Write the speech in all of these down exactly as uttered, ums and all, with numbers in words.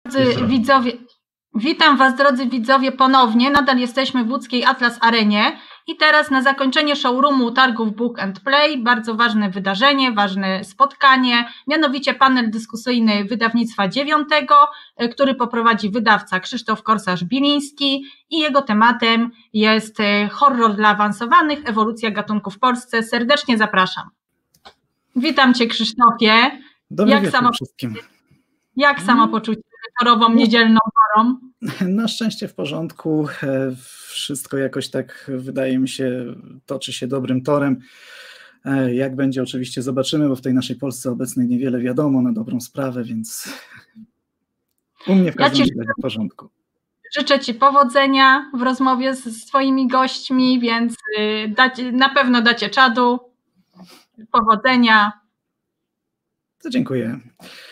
Drodzy widzowie, witam Was, drodzy widzowie, ponownie. Nadal jesteśmy w łódzkiej Atlas Arenie i teraz na zakończenie showroomu targów Book and Play bardzo ważne wydarzenie, ważne spotkanie, mianowicie panel dyskusyjny wydawnictwa dziewiątego, który poprowadzi wydawca Krzysztof Korsarz-Biliński i jego tematem jest horror dla awansowanych, ewolucja gatunku w Polsce. Serdecznie zapraszam. Witam Cię, Krzysztofie. Dobry Jak wieczór samo... wszystkim. Jak samopoczucie wieczorową, niedzielną porą? Na szczęście w porządku. Wszystko jakoś tak, wydaje mi się, toczy się dobrym torem. Jak będzie, oczywiście zobaczymy, bo w tej naszej Polsce obecnej niewiele wiadomo na dobrą sprawę, więc u mnie w każdym razie ja w porządku. Życzę Ci powodzenia w rozmowie z, z Twoimi gośćmi, więc dacie, na pewno dacie czadu. Powodzenia. To dziękuję.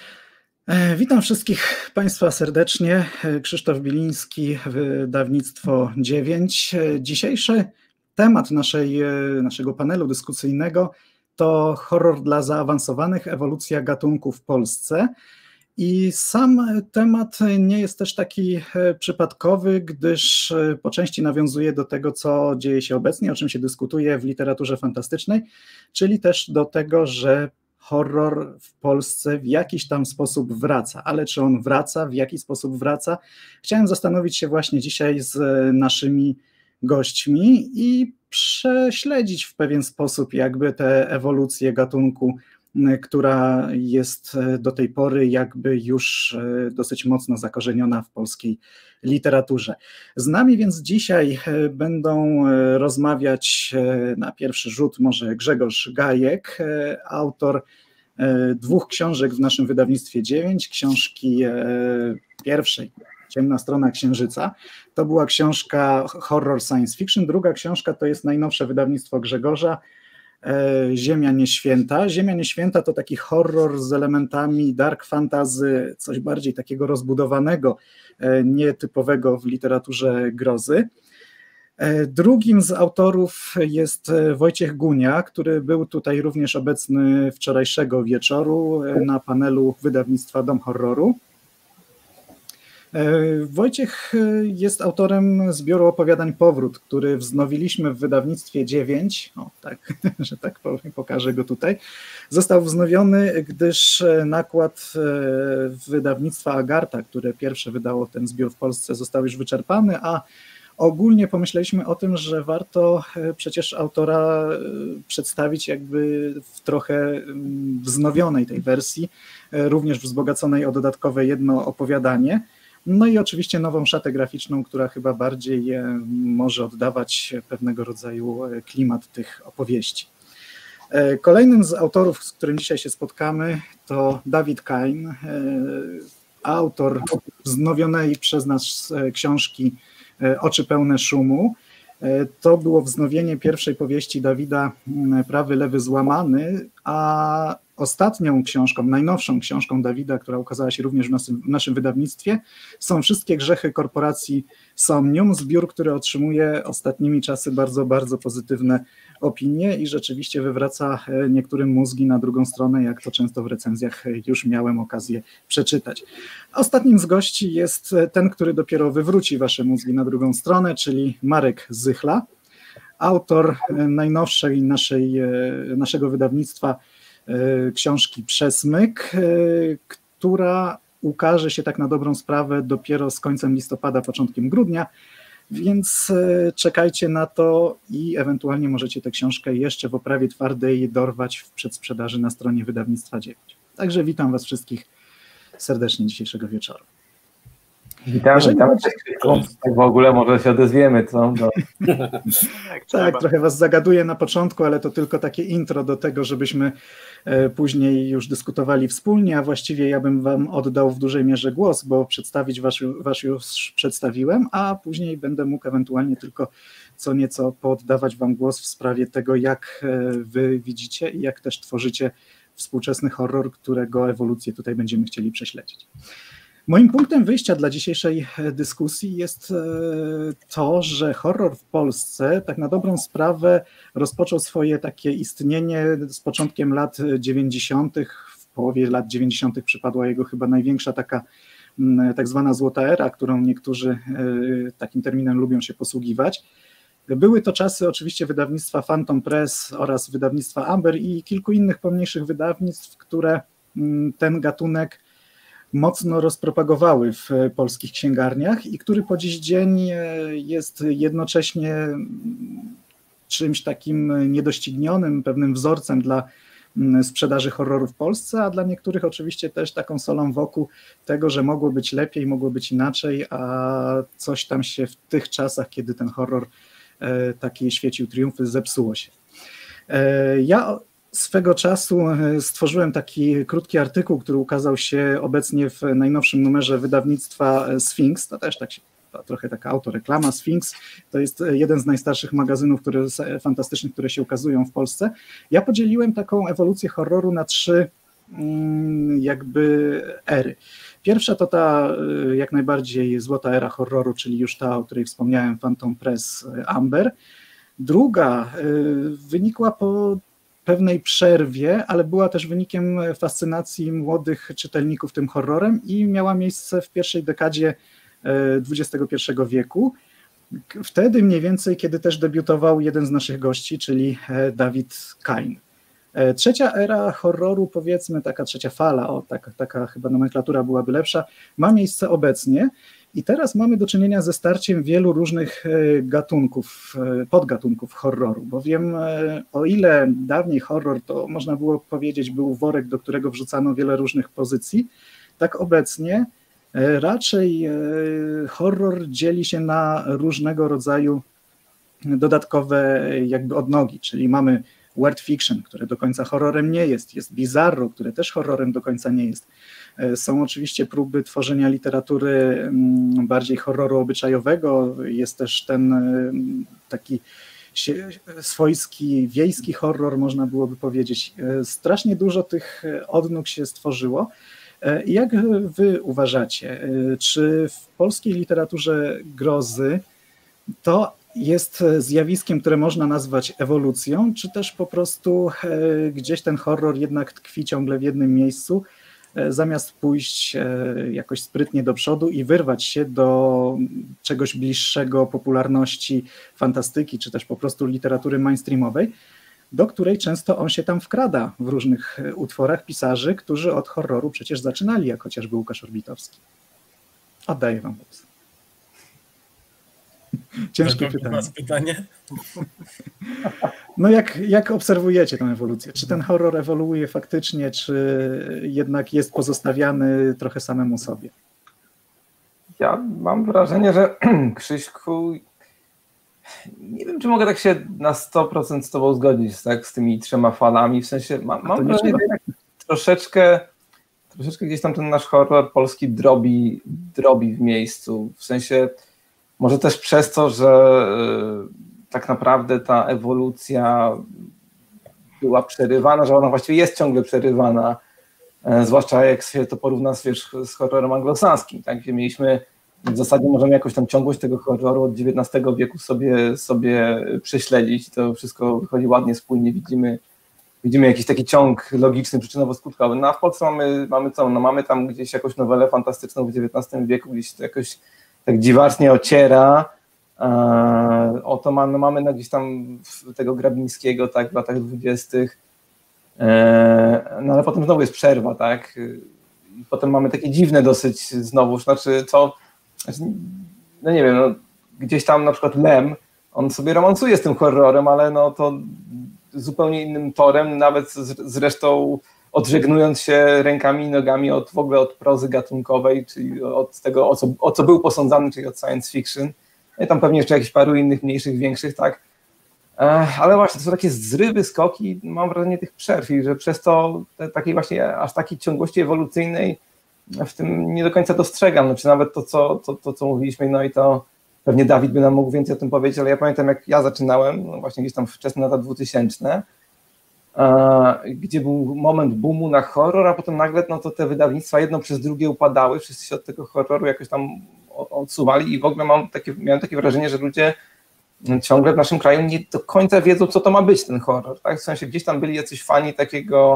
Witam wszystkich Państwa serdecznie. Krzysztof Biliński, wydawnictwo dziewięć. Dzisiejszy temat naszej, naszego panelu dyskusyjnego to horror dla zaawansowanych, ewolucja gatunku w Polsce. I sam temat nie jest też taki przypadkowy, gdyż po części nawiązuje do tego, co dzieje się obecnie, o czym się dyskutuje w literaturze fantastycznej, czyli też do tego, że horror w Polsce w jakiś tam sposób wraca, ale czy on wraca, w jaki sposób wraca? Chciałem zastanowić się właśnie dzisiaj z naszymi gośćmi i prześledzić w pewien sposób jakby tę ewolucję gatunku, która jest do tej pory jakby już dosyć mocno zakorzeniona w polskiej literaturze. Z nami więc dzisiaj będą rozmawiać na pierwszy rzut może Grzegorz Gajek, autor dwóch książek w naszym wydawnictwie dziewięć, książki pierwszej, Ciemna strona księżyca. To była książka horror science fiction, druga książka to jest najnowsze wydawnictwo Grzegorza, Ziemia Nieświęta. Ziemia Nieświęta to taki horror z elementami dark fantasy, coś bardziej takiego rozbudowanego, nietypowego w literaturze grozy. Drugim z autorów jest Wojciech Gunia, który był tutaj również obecny wczorajszego wieczoru na panelu wydawnictwa Dom Horroru. Wojciech jest autorem zbioru opowiadań Powrót, który wznowiliśmy w wydawnictwie dziewięć, o tak, że tak powiem, pokażę go tutaj. Został wznowiony, gdyż nakład wydawnictwa Agarta, które pierwsze wydało ten zbiór w Polsce, został już wyczerpany, a ogólnie pomyśleliśmy o tym, że warto przecież autora przedstawić jakby w trochę wznowionej tej wersji, również wzbogaconej o dodatkowe jedno opowiadanie. No i oczywiście nową szatę graficzną, która chyba bardziej może oddawać pewnego rodzaju klimat tych opowieści. Kolejnym z autorów, z którym dzisiaj się spotkamy, to Dawid Kain, autor wznowionej przez nas książki Oczy pełne szumu. To było wznowienie pierwszej powieści Dawida Prawy lewy złamany, a ostatnią książką, najnowszą książką Dawida, która ukazała się również w naszym, w naszym wydawnictwie, są Wszystkie grzechy korporacji Somnium, zbiór, który otrzymuje ostatnimi czasy bardzo, bardzo pozytywne opinie i rzeczywiście wywraca niektórym mózgi na drugą stronę, jak to często w recenzjach już miałem okazję przeczytać. Ostatnim z gości jest ten, który dopiero wywróci wasze mózgi na drugą stronę, czyli Marek Zychla, autor najnowszej naszej, naszego wydawnictwa książki Przesmyk, która ukaże się tak na dobrą sprawę dopiero z końcem listopada, początkiem grudnia, więc czekajcie na to i ewentualnie możecie tę książkę jeszcze w oprawie twardej dorwać w przedsprzedaży na stronie wydawnictwa dziewięć. Także witam was wszystkich serdecznie dzisiejszego wieczoru. Witamy, witamy. W ogóle może się odezwiemy, co? No. tak, tak trochę was zagaduję na początku, ale to tylko takie intro do tego, żebyśmy później już dyskutowali wspólnie, a właściwie ja bym wam oddał w dużej mierze głos, bo przedstawić was, was już przedstawiłem, a później będę mógł ewentualnie tylko co nieco poddawać wam głos w sprawie tego, jak wy widzicie i jak też tworzycie współczesny horror, którego ewolucję tutaj będziemy chcieli prześledzić. Moim punktem wyjścia dla dzisiejszej dyskusji jest to, że horror w Polsce tak na dobrą sprawę rozpoczął swoje takie istnienie z początkiem lat dziewięćdziesiątych. W połowie lat dziewięćdziesiątych przypadła jego chyba największa taka tak zwana złota era, którą niektórzy takim terminem lubią się posługiwać. Były to czasy oczywiście wydawnictwa Phantom Press oraz wydawnictwa Amber i kilku innych pomniejszych wydawnictw, które ten gatunek mocno rozpropagowały w polskich księgarniach i który po dziś dzień jest jednocześnie czymś takim niedoścignionym, pewnym wzorcem dla sprzedaży horroru w Polsce, a dla niektórych oczywiście też taką solą wokół tego, że mogło być lepiej, mogło być inaczej, a coś tam się w tych czasach, kiedy ten horror taki świecił triumfy, zepsuło się. Ja swego czasu stworzyłem taki krótki artykuł, który ukazał się obecnie w najnowszym numerze wydawnictwa Sphinx, to też tak się, to trochę taka autoreklama. Sphinx to jest jeden z najstarszych magazynów które, fantastycznych, które się ukazują w Polsce. Ja podzieliłem taką ewolucję horroru na trzy jakby ery. Pierwsza to ta jak najbardziej złota era horroru, czyli już ta, o której wspomniałem, Phantom Press, Amber. Druga wynikła po pewnej przerwie, ale była też wynikiem fascynacji młodych czytelników tym horrorem i miała miejsce w pierwszej dekadzie dwudziestego pierwszego wieku. Wtedy mniej więcej, kiedy też debiutował jeden z naszych gości, czyli David Kain. Trzecia era horroru, powiedzmy taka trzecia fala, o, taka, taka chyba nomenklatura byłaby lepsza, ma miejsce obecnie i teraz mamy do czynienia ze starciem wielu różnych gatunków, podgatunków horroru, bowiem o ile dawniej horror to można było powiedzieć był worek, do którego wrzucano wiele różnych pozycji, tak obecnie raczej horror dzieli się na różnego rodzaju dodatkowe jakby odnogi, czyli mamy weird fiction, które do końca horrorem nie jest, jest bizarro, które też horrorem do końca nie jest. Są oczywiście próby tworzenia literatury bardziej horroru obyczajowego, jest też ten taki swojski, wiejski horror, można byłoby powiedzieć. Strasznie dużo tych odnóg się stworzyło. Jak wy uważacie, czy w polskiej literaturze grozy to jest zjawiskiem, które można nazwać ewolucją, czy też po prostu gdzieś ten horror jednak tkwi ciągle w jednym miejscu, zamiast pójść jakoś sprytnie do przodu i wyrwać się do czegoś bliższego popularności fantastyki, czy też po prostu literatury mainstreamowej, do której często on się tam wkrada w różnych utworach pisarzy, którzy od horroru przecież zaczynali, jak chociażby Łukasz Orbitowski. Oddaję wam głos. Ciężkie pytanie. pytanie. No jak, jak obserwujecie tę ewolucję? Czy ten horror ewoluuje faktycznie, czy jednak jest pozostawiany trochę samemu sobie? Ja mam wrażenie, że Krzyśku, nie wiem, czy mogę tak się na sto procent z tobą zgodzić, tak, z tymi trzema falami, w sensie mam, mam wrażenie, że troszeczkę, troszeczkę gdzieś tam ten nasz horror polski drobi, drobi w miejscu, w sensie może też przez to, że tak naprawdę ta ewolucja była przerywana, że ona właściwie jest ciągle przerywana, zwłaszcza jak się to porówna z, wiesz, z horrorem anglosaskim, tak, gdzie mieliśmy w zasadzie możemy jakąś tam ciągłość tego horroru od dziewiętnastego wieku sobie, sobie prześledzić, to wszystko wychodzi ładnie, spójnie, widzimy, widzimy jakiś taki ciąg logiczny, przyczynowo-skutkowy. No a w Polsce mamy, mamy co? No mamy tam gdzieś jakąś nowelę fantastyczną w dziewiętnastym wieku, gdzieś to jakoś tak dziwacznie ociera. Eee, oto mamy, mamy no gdzieś tam tego Grabińskiego, tak, w latach dwudziestych. Eee, no ale potem znowu jest przerwa, tak. I potem mamy takie dziwne dosyć znowu, znaczy co, znaczy, no nie wiem, no, gdzieś tam na przykład Lem, on sobie romansuje z tym horrorem, ale no to zupełnie innym torem, nawet zresztą odżegnując się rękami i nogami od w ogóle od prozy gatunkowej, czyli od tego, o co, o co był posądzany, czyli od science fiction. No i tam pewnie jeszcze jakichś paru innych, mniejszych, większych, tak. Ale właśnie to są takie zrywy, skoki, mam wrażenie tych przerw i że przez to te, takiej właśnie aż takiej ciągłości ewolucyjnej w tym nie do końca dostrzegam, no, czy nawet to co, to, to, co mówiliśmy, no i to pewnie Dawid by nam mógł więcej o tym powiedzieć, ale ja pamiętam jak ja zaczynałem, no właśnie gdzieś tam wczesne lata dwutysięczne, gdzie był moment boomu na horror, a potem nagle no to te wydawnictwa jedno przez drugie upadały, wszyscy się od tego horroru jakoś tam odsuwali i w ogóle mam takie, miałem takie wrażenie, że ludzie ciągle w naszym kraju nie do końca wiedzą, co to ma być ten horror, tak? W sensie gdzieś tam byli jacyś fani takiego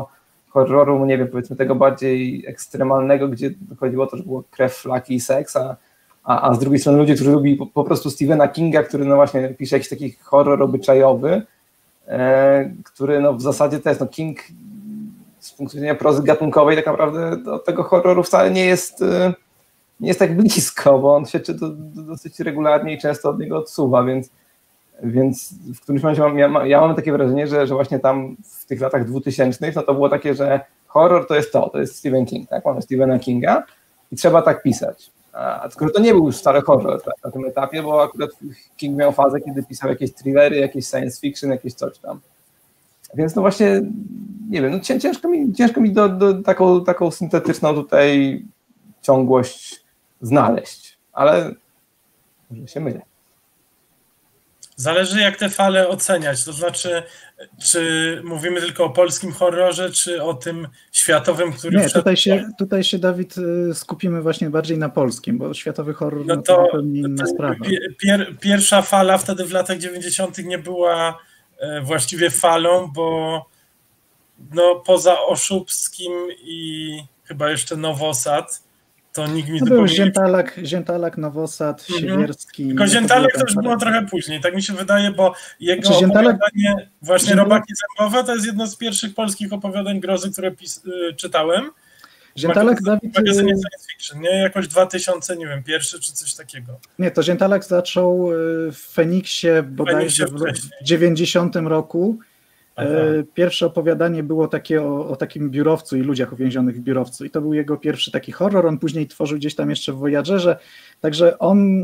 horroru, nie wiem, powiedzmy tego bardziej ekstremalnego, gdzie chodziło o to, że było krew, flaki i seks, a, a, a z drugiej strony ludzie, którzy lubi po, po prostu Stephena Kinga, który no właśnie pisze jakiś taki horror obyczajowy, e, który no w zasadzie też, no King z punktu widzenia prozy gatunkowej tak naprawdę do tego horroru wcale nie jest, nie jest tak blisko, bo on się czyta dosyć regularnie i często od niego odsuwa, więc, więc w którymś momencie mam, ja, ja mam takie wrażenie, że, że właśnie tam w tych latach dwutysięcznych no to było takie, że horror to jest to, to jest Stephen King, tak? Mamy Stephena Kinga i trzeba tak pisać. A tylko to nie był już stary horror tak, na tym etapie, bo akurat King miał fazę, kiedy pisał jakieś thrillery, jakieś science fiction, jakieś coś tam. Więc no właśnie, nie wiem, no ciężko mi, ciężko mi do, do taką, taką syntetyczną tutaj ciągłość znaleźć, ale może się mylę. Zależy jak te fale oceniać, to znaczy czy mówimy tylko o polskim horrorze, czy o tym światowym, który... Nie, tutaj się, tutaj się Dawid skupimy właśnie bardziej na polskim, bo światowy horror no to, to inna to sprawa. Pier, pierwsza fala wtedy w latach dziewięćdziesiątych nie była właściwie falą, bo no poza Oszubskim i chyba jeszcze Nowosad, to nikt mi... No był Ziętalak, Ziętalak, Nowosad, mhm. Siewierski... Tylko Ziętalak to już było trochę później, tak mi się wydaje, bo jego znaczy, opowiadanie, Ziętalak... właśnie Ziętalak... Robaki Zębowe, to jest jedno z pierwszych polskich opowiadań grozy, które pis... czytałem. Ziętalak, Dawid... W magazynie Science Fiction, nie? Jakoś dwa tysiące, nie wiem, pierwszy czy coś takiego. Nie, to Ziętalak zaczął w Feniksie bodajże w dziewięćdziesiątym roku. Aha. Pierwsze opowiadanie było takie o, o takim biurowcu i ludziach uwięzionych w biurowcu i to był jego pierwszy taki horror, on później tworzył gdzieś tam jeszcze w Voyagerze, także on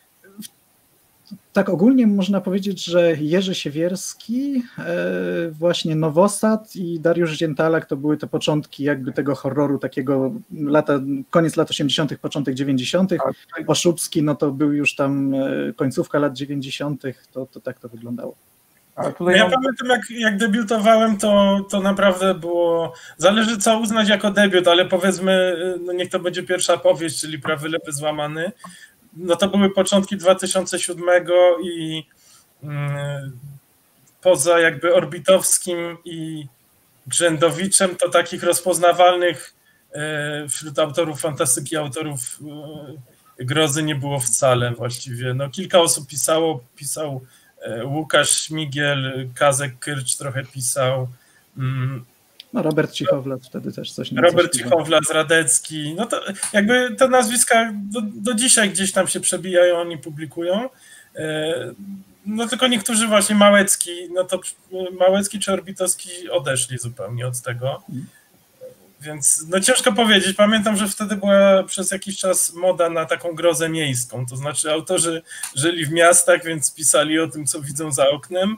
tak ogólnie można powiedzieć, że Jerzy Siewierski, właśnie Nowosad i Dariusz Ziętalak to były te początki jakby tego horroru takiego lata, koniec lat osiemdziesiątych, początek dziewięćdziesiątych. Oszubski no to był już tam końcówka lat dziewięćdziesiątych, to, to tak to wyglądało. No ja pamiętam, jak, jak debiutowałem, to, to naprawdę było, zależy co uznać jako debiut, ale powiedzmy, no niech to będzie pierwsza powieść, czyli Prawy Lewy Złamany, no to były początki dwa tysiące siódmego i mm, poza jakby Orbitowskim i Grzędowiczem, to takich rozpoznawalnych e, wśród autorów fantastyki, autorów e, grozy nie było wcale właściwie. No kilka osób pisało, pisał Łukasz Śmigiel, Kazek Kyrcz trochę pisał. No Robert Cichowlat wtedy też coś nie Robert Cichowlat, Radecki. No to jakby te nazwiska do, do dzisiaj gdzieś tam się przebijają, oni publikują. No tylko niektórzy właśnie Małecki, no to Małecki czy Orbitowski odeszli zupełnie od tego. Więc no ciężko powiedzieć. Pamiętam, że wtedy była przez jakiś czas moda na taką grozę miejską. To znaczy autorzy żyli w miastach, więc pisali o tym, co widzą za oknem.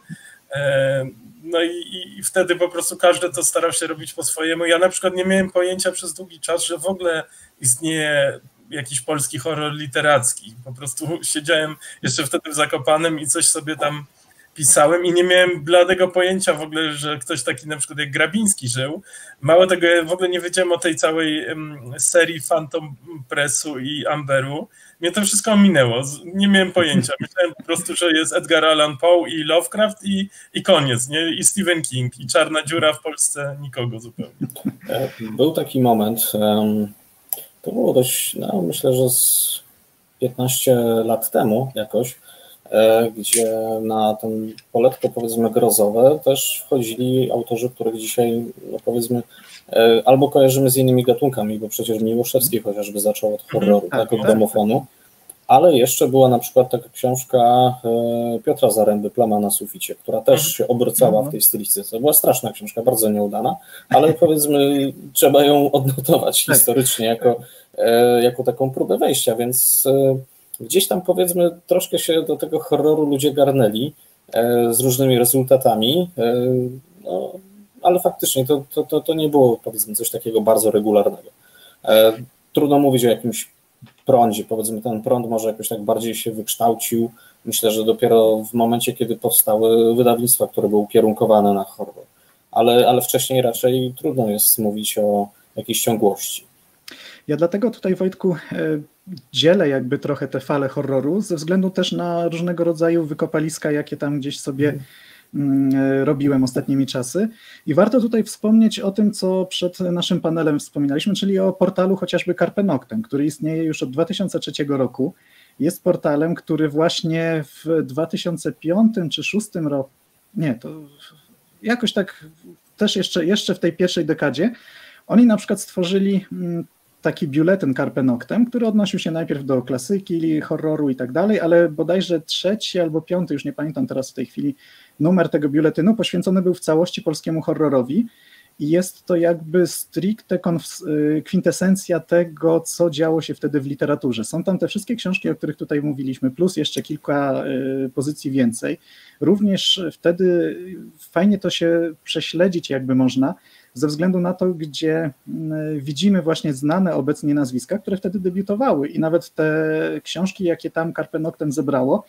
No i, i wtedy po prostu każdy to starał się robić po swojemu. Ja na przykład nie miałem pojęcia przez długi czas, że w ogóle istnieje jakiś polski horror literacki. Po prostu siedziałem jeszcze wtedy w Zakopanem i coś sobie tam pisałem i nie miałem bladego pojęcia w ogóle, że ktoś taki na przykład jak Grabiński żył. Mało tego, ja w ogóle nie wiedziałem o tej całej serii Phantom Pressu i Amberu. Mnie to wszystko ominęło, nie miałem pojęcia. Myślałem po prostu, że jest Edgar Allan Poe i Lovecraft i, i koniec, nie? I Stephen King i Czarna Dziura w Polsce nikogo zupełnie. Był taki moment, to było dość, no myślę, że z piętnaście lat temu jakoś, gdzie na ten poletko powiedzmy grozowe też wchodzili autorzy, których dzisiaj no powiedzmy albo kojarzymy z innymi gatunkami, bo przecież Miłoszewski chociażby zaczął od horroru, tak, tak od domofonu, ale jeszcze była na przykład taka książka Piotra Zaręby, Plama na suficie, która też się obracała w tej stylistyce. Była straszna książka, bardzo nieudana, ale powiedzmy trzeba ją odnotować historycznie jako, jako taką próbę wejścia, więc gdzieś tam powiedzmy troszkę się do tego horroru ludzie garnęli z różnymi rezultatami, no, ale faktycznie to, to, to, to nie było powiedzmy coś takiego bardzo regularnego. Trudno mówić o jakimś prądzie, powiedzmy ten prąd może jakoś tak bardziej się wykształcił. Myślę, że dopiero w momencie, kiedy powstały wydawnictwa, które były ukierunkowane na horror, ale, ale wcześniej raczej trudno jest mówić o jakiejś ciągłości. Ja dlatego tutaj, Wojtku, dzielę jakby trochę te fale horroru ze względu też na różnego rodzaju wykopaliska, jakie tam gdzieś sobie robiłem ostatnimi czasy. I warto tutaj wspomnieć o tym, co przed naszym panelem wspominaliśmy, czyli o portalu chociażby Carpe Noctem, który istnieje już od dwa tysiące trzeciego roku. Jest portalem, który właśnie w dwa tysiące piątym czy dwa tysiące szóstym roku, nie, to jakoś tak też jeszcze, jeszcze w tej pierwszej dekadzie, oni na przykład stworzyli taki biuletyn Carpe Noctem, który odnosił się najpierw do klasyki, horroru i tak dalej, ale bodajże trzeci albo piąty, już nie pamiętam teraz w tej chwili, numer tego biuletynu poświęcony był w całości polskiemu horrorowi i jest to jakby stricte kwintesencja tego, co działo się wtedy w literaturze. Są tam te wszystkie książki, o których tutaj mówiliśmy, plus jeszcze kilka pozycji więcej. Również wtedy fajnie to się prześledzić jakby można, ze względu na to, gdzie widzimy właśnie znane obecnie nazwiska, które wtedy debiutowały i nawet te książki, jakie tam Carpe Noctem zebrało,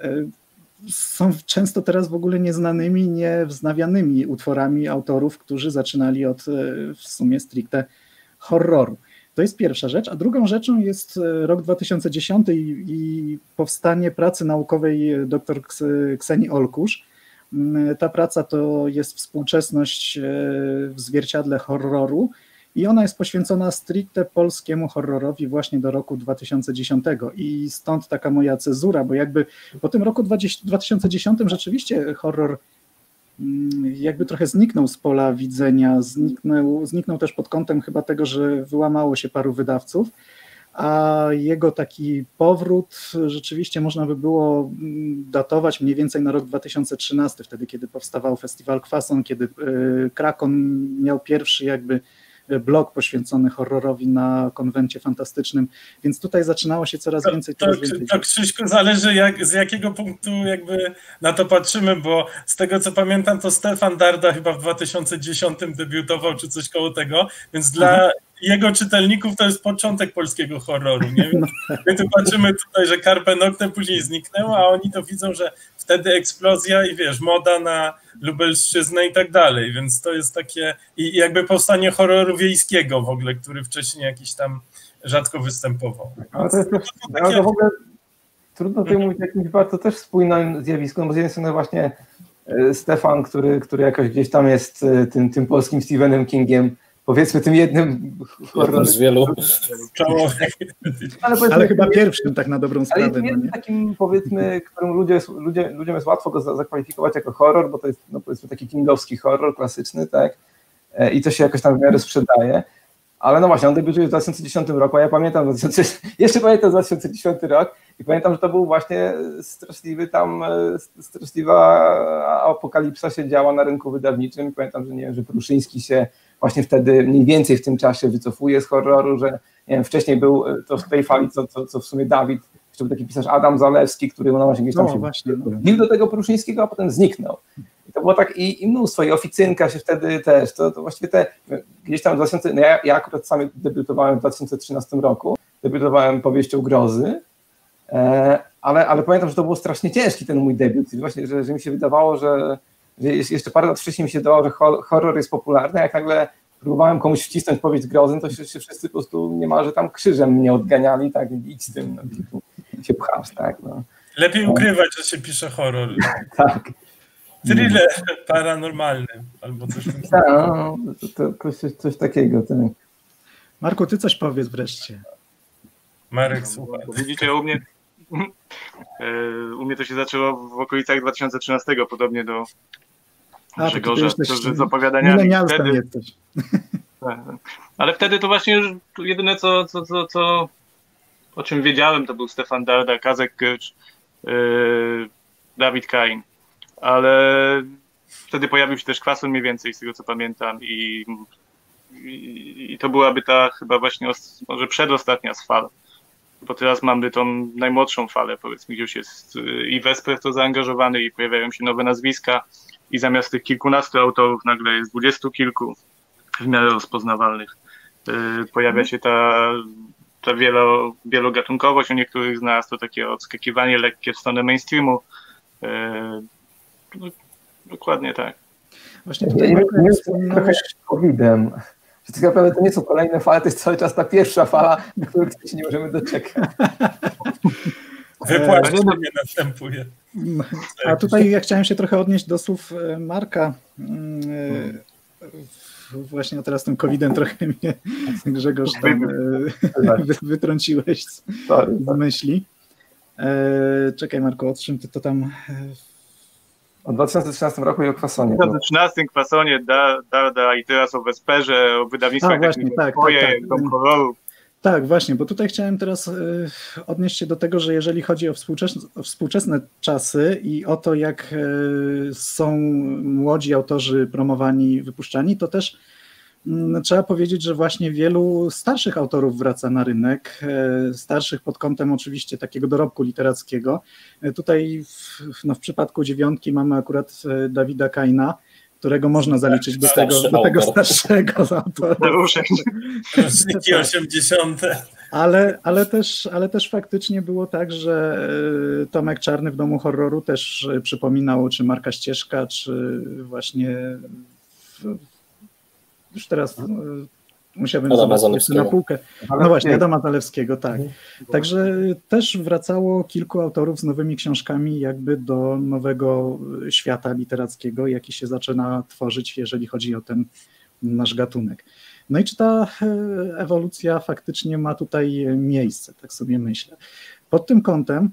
są często teraz w ogóle nieznanymi, niewznawianymi utworami autorów, którzy zaczynali od w sumie stricte horroru. To jest pierwsza rzecz, a drugą rzeczą jest rok dwa tysiące dziesiąty i, i powstanie pracy naukowej dr Ksenii Olkusz. Ta praca to jest współczesność w zwierciadle horroru i ona jest poświęcona stricte polskiemu horrorowi właśnie do roku dwa tysiące dziesiątego i stąd taka moja cezura, bo jakby po tym roku dwa tysiące dziesiątym rzeczywiście horror jakby trochę zniknął z pola widzenia, zniknął, zniknął też pod kątem chyba tego, że wyłamało się paru wydawców, a jego taki powrót rzeczywiście można by było datować mniej więcej na rok dwa tysiące trzynasty, wtedy kiedy powstawał Festiwal Kwason, kiedy Krakon miał pierwszy jakby blok poświęcony horrorowi na konwencie fantastycznym, więc tutaj zaczynało się coraz to, więcej. To, coraz to, więcej. to Krzyśku, zależy jak, z jakiego punktu jakby na to patrzymy, bo z tego co pamiętam, to Stefan Darda chyba w dwa tysiące dziesiątym debiutował, czy coś koło tego, więc dla Aha. jego czytelników to jest początek polskiego horroru. Nie? No. My tu patrzymy tutaj, że Carpe Noctem później zniknęło, a oni to widzą, że wtedy eksplozja i wiesz, moda na Lubelszczyznę i tak dalej, więc to jest takie i jakby powstanie horroru wiejskiego w ogóle, który wcześniej jakiś tam rzadko występował. Ale to jest też, to takie... to w ogóle trudno tutaj mówić o jakimś bardzo też spójnym zjawisku, no bo z jednej strony właśnie Stefan, który, który jakoś gdzieś tam jest tym, tym polskim Stephenem Kingiem, powiedzmy tym jednym horrorem z wielu. Ale, ale chyba pierwszym tak na dobrą sprawę. Ale jest no takim powiedzmy, którym ludzie, ludzie, ludziom jest łatwo go zakwalifikować jako horror, bo to jest no powiedzmy taki kingowski horror klasyczny, tak? I to się jakoś tam w miarę sprzedaje. Ale no właśnie, on debiutuje w dwa tysiące dziesiątym roku, a ja pamiętam, jeszcze pamiętam dwa tysiące dziesiąty rok i pamiętam, że to był właśnie straszliwy tam, straszliwa apokalipsa się działa na rynku wydawniczym i pamiętam, że nie wiem, że Pruszyński się właśnie wtedy mniej więcej w tym czasie wycofuje z horroru, że nie wiem, wcześniej był to w tej fali, co, co, co w sumie Dawid, jeszcze był taki pisarz Adam Zalewski, który no właśnie gdzieś tam no, się właśnie, wbił do tego Pruszyńskiego, a potem zniknął. I to było tak i, i mnóstwo, i Oficynka się wtedy też, to, to właściwie te, gdzieś tam w dwa tysiące, no ja, ja akurat sam debiutowałem w dwa tysiące trzynastym roku, debiutowałem powieścią Grozy, e, ale, ale pamiętam, że to było strasznie ciężki ten mój debiut i właśnie, że, że mi się wydawało, że, że jeszcze parę lat wcześniej mi się wydawało, że horror jest popularny, a jak nagle próbowałem komuś wcisnąć powieść Grozy, to się, się wszyscy po prostu niemalże tam krzyżem mnie odganiali, tak, idź z tym, no, się pchasz, tak. No. Lepiej ukrywać, że się pisze horror. Tak. Thriller paranormalny albo coś takiego. Tak, no, to, to coś, coś takiego. Tak. Marku, ty coś powiedz wreszcie. Marek, słuchaj. Widzicie, u mnie, u mnie to się zaczęło w okolicach dwa tysiące trzynastego, podobnie do Grzegorza, z opowiadaniami. Wtedy, jesteś. Tak, ale wtedy to właśnie już jedyne, co, co, co, co o czym wiedziałem, to był Stefan Darda, Kazek Kycz, yy, Dawid Kain. Ale wtedy pojawił się też Kwason mniej więcej, z tego co pamiętam i, i, i to byłaby ta chyba właśnie os, może przedostatnia z fal, bo teraz mamy tą najmłodszą falę, powiedzmy, gdzie już jest i Wesper to zaangażowany i pojawiają się nowe nazwiska i zamiast tych kilkunastu autorów nagle jest dwudziestu kilku w miarę rozpoznawalnych. Yy, pojawia się ta, ta wielo, wielogatunkowość u niektórych z nas, to takie odskakiwanie lekkie w stronę mainstreamu. Yy, No, dokładnie tak. Właśnie tutaj ja nie jestem trochę kowidem. Że tak naprawdę to nie są kolejne fale, to jest cały czas ta pierwsza fala, na której się nie możemy doczekać. Wypłaszczenie następuje. A tutaj ja chciałem się trochę odnieść do słów Marka. Właśnie teraz tym kowidem trochę mnie, Grzegorz, tam wytrąciłeś z, z myśli. Czekaj, Marku, o czym ty to tam... O dwa tysiące trzynastym roku i o kwasonie. W dwa tysiące trzynastym kwasonie, da, da, da, i teraz o Vesperze, o wydawnictwach takich tak, swoje, tak, tak. Dom Horroru. Tak, właśnie, bo tutaj chciałem teraz odnieść się do tego, że jeżeli chodzi o współczesne, o współczesne czasy i o to, jak są młodzi autorzy promowani, wypuszczani, to też trzeba powiedzieć, że właśnie wielu starszych autorów wraca na rynek, starszych pod kątem oczywiście takiego dorobku literackiego. Tutaj w, no w przypadku dziewiątki mamy akurat Davida Kaina, którego można zaliczyć do tego, do tego starszego autora. Roczniki osiemdziesiąte. Ale, ale, też, ale też faktycznie było tak, że Tomek Czarny w Domu Horroru też przypominał, czy Marka Ścieżka, czy właśnie już teraz musiałbym Adama zobaczyć jeszcze na półkę. No właśnie, Adama Zalewskiego, tak. Mhm. Także też wracało kilku autorów z nowymi książkami jakby do nowego świata literackiego, jaki się zaczyna tworzyć, jeżeli chodzi o ten nasz gatunek. No i czy ta ewolucja faktycznie ma tutaj miejsce, tak sobie myślę. Pod tym kątem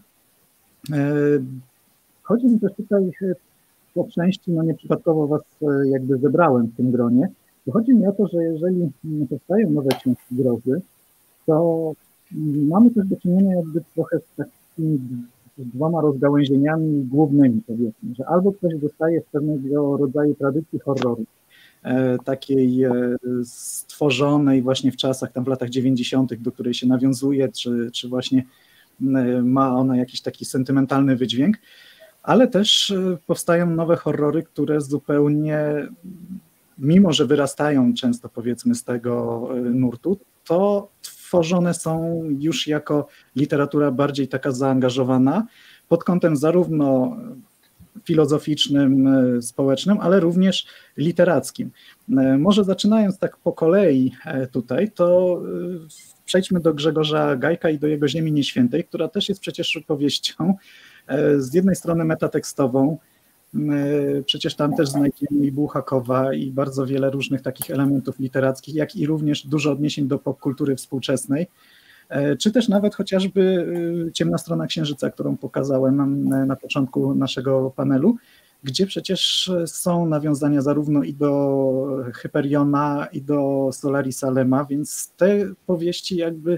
chodzi mi też tutaj po części, no nieprzypadkowo was jakby zebrałem w tym gronie, to chodzi mi o to, że jeżeli powstają nowe książki grozy, to mamy też do czynienia jakby trochę z takimi dwoma rozgałęzieniami głównymi, powiedzmy, że albo ktoś dostaje z pewnego rodzaju tradycji horroru, e, takiej e, stworzonej właśnie w czasach, tam w latach dziewięćdziesiątych, do której się nawiązuje, czy, czy właśnie e, ma ona jakiś taki sentymentalny wydźwięk, ale też e, powstają nowe horrory, które zupełnie, mimo że wyrastają często powiedzmy z tego nurtu, to tworzone są już jako literatura bardziej taka zaangażowana pod kątem zarówno filozoficznym, społecznym, ale również literackim. Może zaczynając tak po kolei tutaj, to przejdźmy do Grzegorza Gajka i do jego Ziemi Nieświętej, która też jest przecież powieścią z jednej strony metatekstową, przecież tam też znajdziemy i Bułhakowa i bardzo wiele różnych takich elementów literackich, jak i również dużo odniesień do popkultury współczesnej, czy też nawet chociażby Ciemna strona Księżyca, którą pokazałem na początku naszego panelu, gdzie przecież są nawiązania zarówno i do Hyperiona, i do Solaris Salema, więc te powieści jakby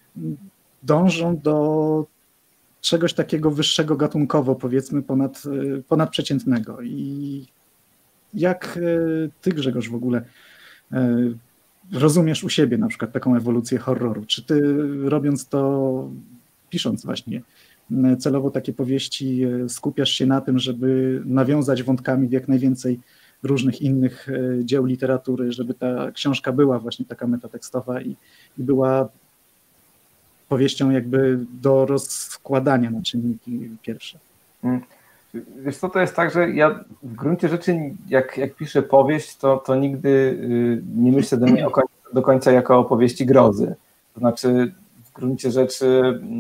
dążą do czegoś takiego wyższego gatunkowo, powiedzmy, ponad, ponadprzeciętnego. I jak ty, Grzegorz, w ogóle rozumiesz u siebie na przykład taką ewolucję horroru? Czy ty, robiąc to, pisząc właśnie celowo takie powieści, skupiasz się na tym, żeby nawiązać wątkami w jak najwięcej różnych innych dzieł literatury, żeby ta książka była właśnie taka metatekstowa i, i była powieścią jakby do rozkładania na czynniki pierwsze? Wiesz co, to jest tak, że ja w gruncie rzeczy jak, jak piszę powieść, to, to nigdy nie myślę do niej do końca jako o powieści grozy. To znaczy w gruncie rzeczy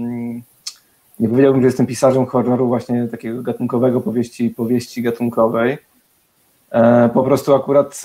nie powiedziałbym, że jestem pisarzem horroru właśnie takiego gatunkowego, powieści, powieści gatunkowej. Po prostu akurat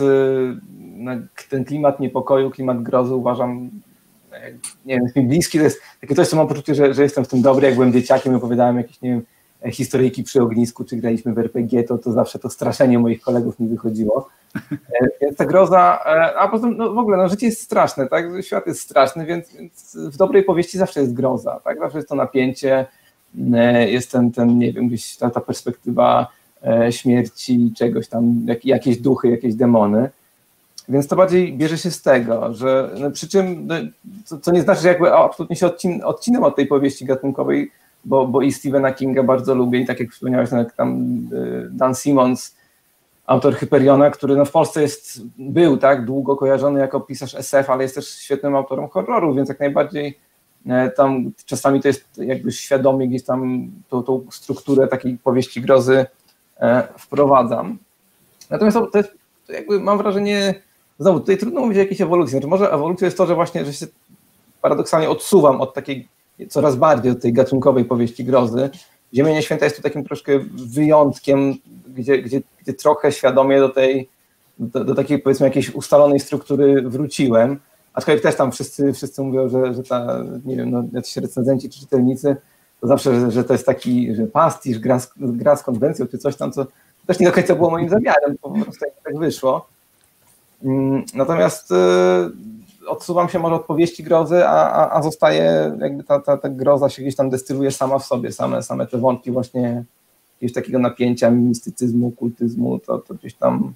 ten klimat niepokoju, klimat grozy uważam, nie wiem, jest mi bliski, to jest takie coś, co mam poczucie, że, że jestem w tym dobry. Jak byłem dzieciakiem i opowiadałem jakieś, nie wiem, historyjki przy ognisku, czy graliśmy w er pe gie, to, to zawsze to straszenie moich kolegów mi wychodziło. Więc ta groza, a poza tym no w ogóle no, życie jest straszne, tak? Świat jest straszny, więc, więc w dobrej powieści zawsze jest groza, tak? Zawsze jest to napięcie, jest ten, ten nie wiem, gdzieś ta, ta perspektywa śmierci, czegoś tam, jak, jakieś duchy, jakieś demony. Więc to bardziej bierze się z tego, że no, przy czym, no, co, co nie znaczy, że jakby o, absolutnie się odcin, odcinam od tej powieści gatunkowej, bo, bo i Stephena Kinga bardzo lubię i tak jak wspomniałeś, no, jak tam Dan Simmons, autor Hyperiona, który no, w Polsce jest, był tak długo kojarzony jako pisarz es ef, ale jest też świetnym autorem horroru, więc jak najbardziej tam czasami to jest jakby świadomie gdzieś tam tą, tą strukturę takiej powieści grozy e, wprowadzam. Natomiast to jest jakby mam wrażenie, znowu tutaj trudno mówić o jakiejś ewolucji, znaczy może ewolucja jest to, że właśnie, że się paradoksalnie odsuwam od takiej, coraz bardziej od tej gatunkowej powieści grozy Ziemia Nieświęta jest tu takim troszkę wyjątkiem, gdzie, gdzie, gdzie trochę świadomie do tej, do, do takiej powiedzmy jakiejś ustalonej struktury wróciłem, aczkolwiek też tam wszyscy, wszyscy mówią, że, że ta, nie wiem, no, jacyś recenzenci czy czytelnicy, to zawsze, że, że to jest taki, że pastisz, gra z, gra z konwencją czy coś tam, co też nie do końca było moim zamiarem, po prostu tak, tak wyszło. Natomiast y, odsuwam się może od powieści grozy, a, a, a zostaje jakby ta, ta, ta groza się gdzieś tam destyluje sama w sobie, same, same te wątki właśnie jakiegoś takiego napięcia, mistycyzmu, kultyzmu, to, to gdzieś tam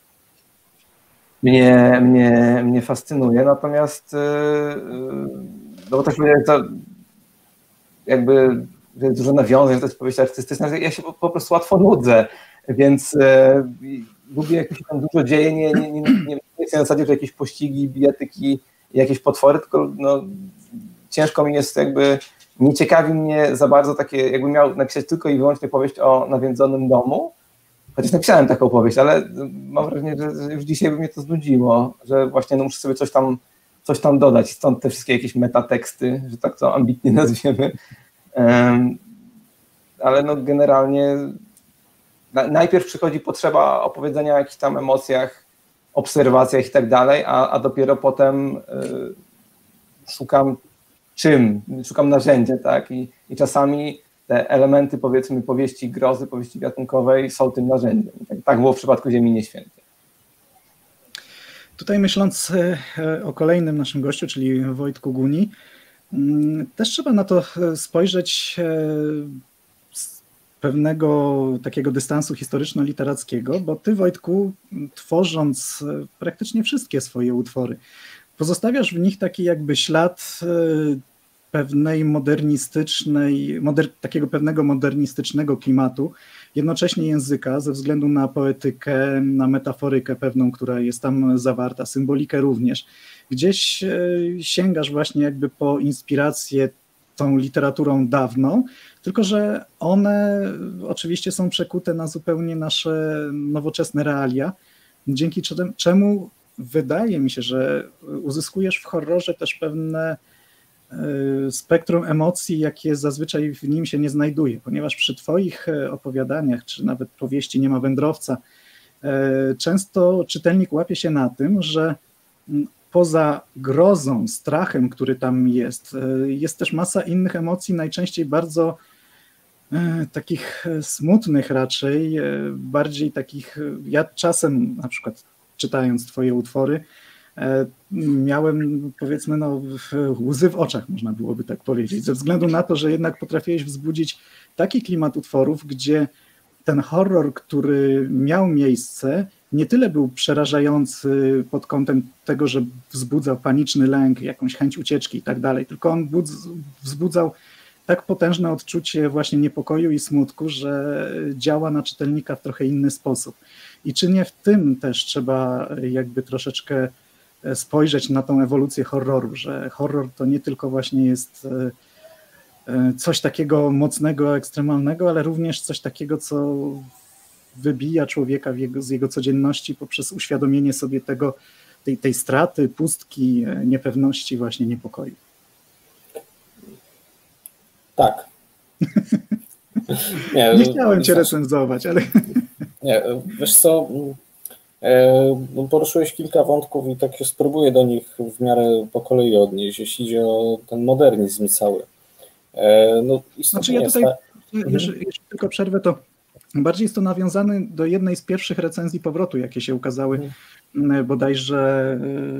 mnie, mnie, mnie fascynuje. Natomiast y, y, no bo też powiedziałem, to jakby że jest dużo nawiązań, że to jest powieść artystyczna, że ja się po, po prostu łatwo nudzę, więc e, lubię, jak się tam dużo dzieje, nie, nie, nie, nie jest na zasadzie, że jakieś pościgi, bijatyki, jakieś potwory, tylko no, ciężko mi jest jakby, nie ciekawi mnie za bardzo takie, jakbym miał napisać tylko i wyłącznie powieść o nawiedzonym domu, chociaż napisałem taką powieść, ale mam wrażenie, że już dzisiaj by mnie to znudziło, że właśnie no, muszę sobie coś tam, coś tam dodać, stąd te wszystkie jakieś metateksty, że tak to ambitnie nazwiemy. Um, ale no generalnie na, najpierw przychodzi potrzeba opowiedzenia o jakichś tam emocjach, obserwacjach i tak dalej, a, a dopiero potem y, szukam czym, szukam narzędzia, tak, I, i czasami te elementy powiedzmy powieści grozy, powieści gatunkowej są tym narzędziem. Tak, tak było w przypadku Ziemi Nieświętej. Tutaj myśląc o kolejnym naszym gościu, czyli Wojtku Guni, też trzeba na to spojrzeć z pewnego takiego dystansu historyczno-literackiego, bo ty, Wojtku, tworząc praktycznie wszystkie swoje utwory, pozostawiasz w nich taki jakby ślad pewnej modernistycznej, moder, takiego pewnego modernistycznego klimatu, jednocześnie języka, ze względu na poetykę, na metaforykę pewną, która jest tam zawarta, symbolikę również. Gdzieś sięgasz właśnie jakby po inspirację tą literaturą dawną, tylko że one oczywiście są przekute na zupełnie nasze nowoczesne realia, dzięki czemu wydaje mi się, że uzyskujesz w horrorze też pewne spektrum emocji, jakie zazwyczaj w nim się nie znajduje, ponieważ przy twoich opowiadaniach, czy nawet powieści Nie ma wędrowca, często czytelnik łapie się na tym, że poza grozą, strachem, który tam jest, jest też masa innych emocji, najczęściej bardzo takich smutnych raczej, bardziej takich, ja czasem na przykład czytając twoje utwory, miałem powiedzmy no, łzy w oczach, można byłoby tak powiedzieć, ze względu na to, że jednak potrafiłeś wzbudzić taki klimat utworów, gdzie ten horror, który miał miejsce, nie tyle był przerażający pod kątem tego, że wzbudzał paniczny lęk, jakąś chęć ucieczki i tak dalej, tylko on wzbudzał tak potężne odczucie właśnie niepokoju i smutku, że działa na czytelnika w trochę inny sposób. I czy nie w tym też trzeba jakby troszeczkę spojrzeć na tą ewolucję horroru, że horror to nie tylko właśnie jest coś takiego mocnego, ekstremalnego, ale również coś takiego, co wybija człowieka w jego, z jego codzienności poprzez uświadomienie sobie tego, tej, tej straty, pustki, niepewności, właśnie niepokoju. Tak. Nie, nie chciałem cię recenzować, ale... Nie, wiesz co, poruszyłeś kilka wątków i tak się spróbuję do nich w miarę po kolei odnieść, jeśli idzie o ten modernizm cały. No, znaczy ja tutaj, jeżeli, jeżeli tylko przerwę, to bardziej jest to nawiązane do jednej z pierwszych recenzji Powrotu, jakie się ukazały, hmm. bodajże,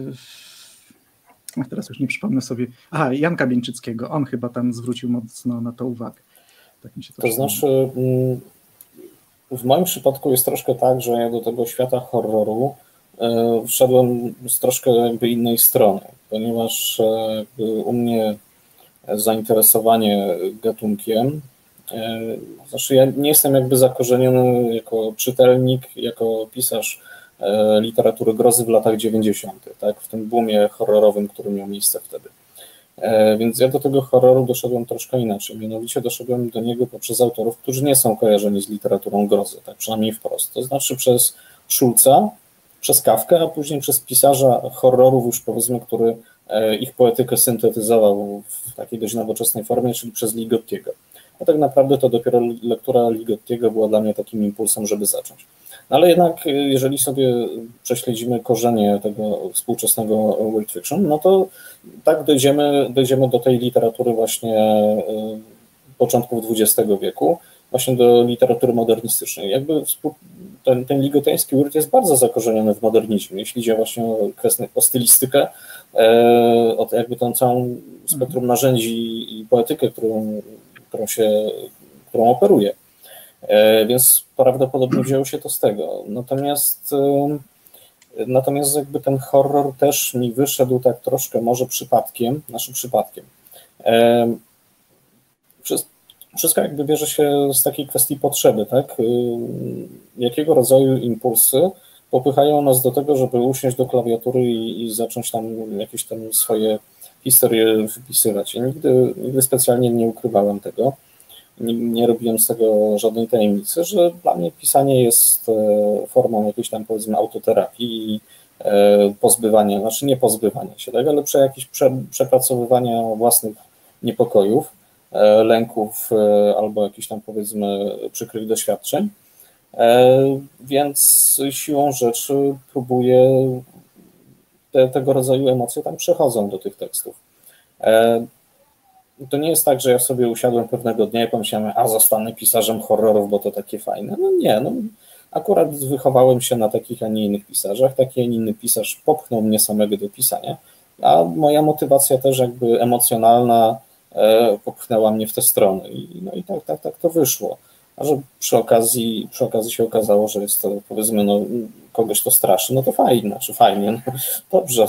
ach, teraz już nie przypomnę sobie, aha, Janka Bieńczyckiego, on chyba tam zwrócił mocno na to uwagę. Tak mi się to to znaczy, w moim przypadku jest troszkę tak, że ja do tego świata horroru wszedłem z troszkę jakby innej strony, ponieważ u mnie zainteresowanie gatunkiem, znaczy ja nie jestem jakby zakorzeniony jako czytelnik, jako pisarz literatury grozy w latach dziewięćdziesiątych, tak, w tym boomie horrorowym, który miał miejsce wtedy. Więc ja do tego horroru doszedłem troszkę inaczej, mianowicie doszedłem do niego poprzez autorów, którzy nie są kojarzeni z literaturą grozy, tak przynajmniej wprost, to znaczy przez Schulza, przez Kafkę, a później przez pisarza horrorów już powiedzmy, który ich poetykę syntetyzował w takiej dość nowoczesnej formie, czyli przez Ligottiego. a tak naprawdę to dopiero lektura Ligottiego była dla mnie takim impulsem, żeby zacząć. No ale jednak jeżeli sobie prześledzimy korzenie tego współczesnego world fiction, no to tak dojdziemy, dojdziemy do tej literatury właśnie początków dwudziestego wieku, właśnie do literatury modernistycznej. Jakby ten, ten ligoteński urt jest bardzo zakorzeniony w modernizmie, jeśli idzie właśnie o kwestię, o stylistykę, o jakby tą całą spektrum narzędzi i poetykę, którą, którą się, którą operuje. Więc prawdopodobnie wzięło się to z tego. Natomiast natomiast jakby ten horror też mi wyszedł tak troszkę może przypadkiem, naszym przypadkiem. Wszystko jakby bierze się z takiej kwestii potrzeby, tak? Jakiego rodzaju impulsy popychają nas do tego, żeby usiąść do klawiatury i, i zacząć tam jakieś tam swoje historie wypisywać. Ja nigdy, nigdy specjalnie nie ukrywałem tego, nie, nie robiłem z tego żadnej tajemnicy, że dla mnie pisanie jest formą jakiejś tam powiedzmy autoterapii i pozbywania, znaczy nie pozbywania się, tak? Ale prze jakieś prze, przepracowywania własnych niepokojów, lęków albo jakichś tam powiedzmy przykrych doświadczeń, więc siłą rzeczy próbuję, te, tego rodzaju emocje tam przechodzą do tych tekstów. To nie jest tak, że ja sobie usiadłem pewnego dnia i pomyślałem, a zostanę pisarzem horrorów, bo to takie fajne. No nie, no akurat wychowałem się na takich, a nie innych pisarzach, taki, a nie inny pisarz popchnął mnie samego do pisania, a moja motywacja też jakby emocjonalna popchnęła mnie w tę stronę i no i tak, tak, tak to wyszło. A że przy okazji, przy okazji się okazało, że jest to powiedzmy, no kogoś to straszy, no to fajnie, znaczy fajnie, no, dobrze.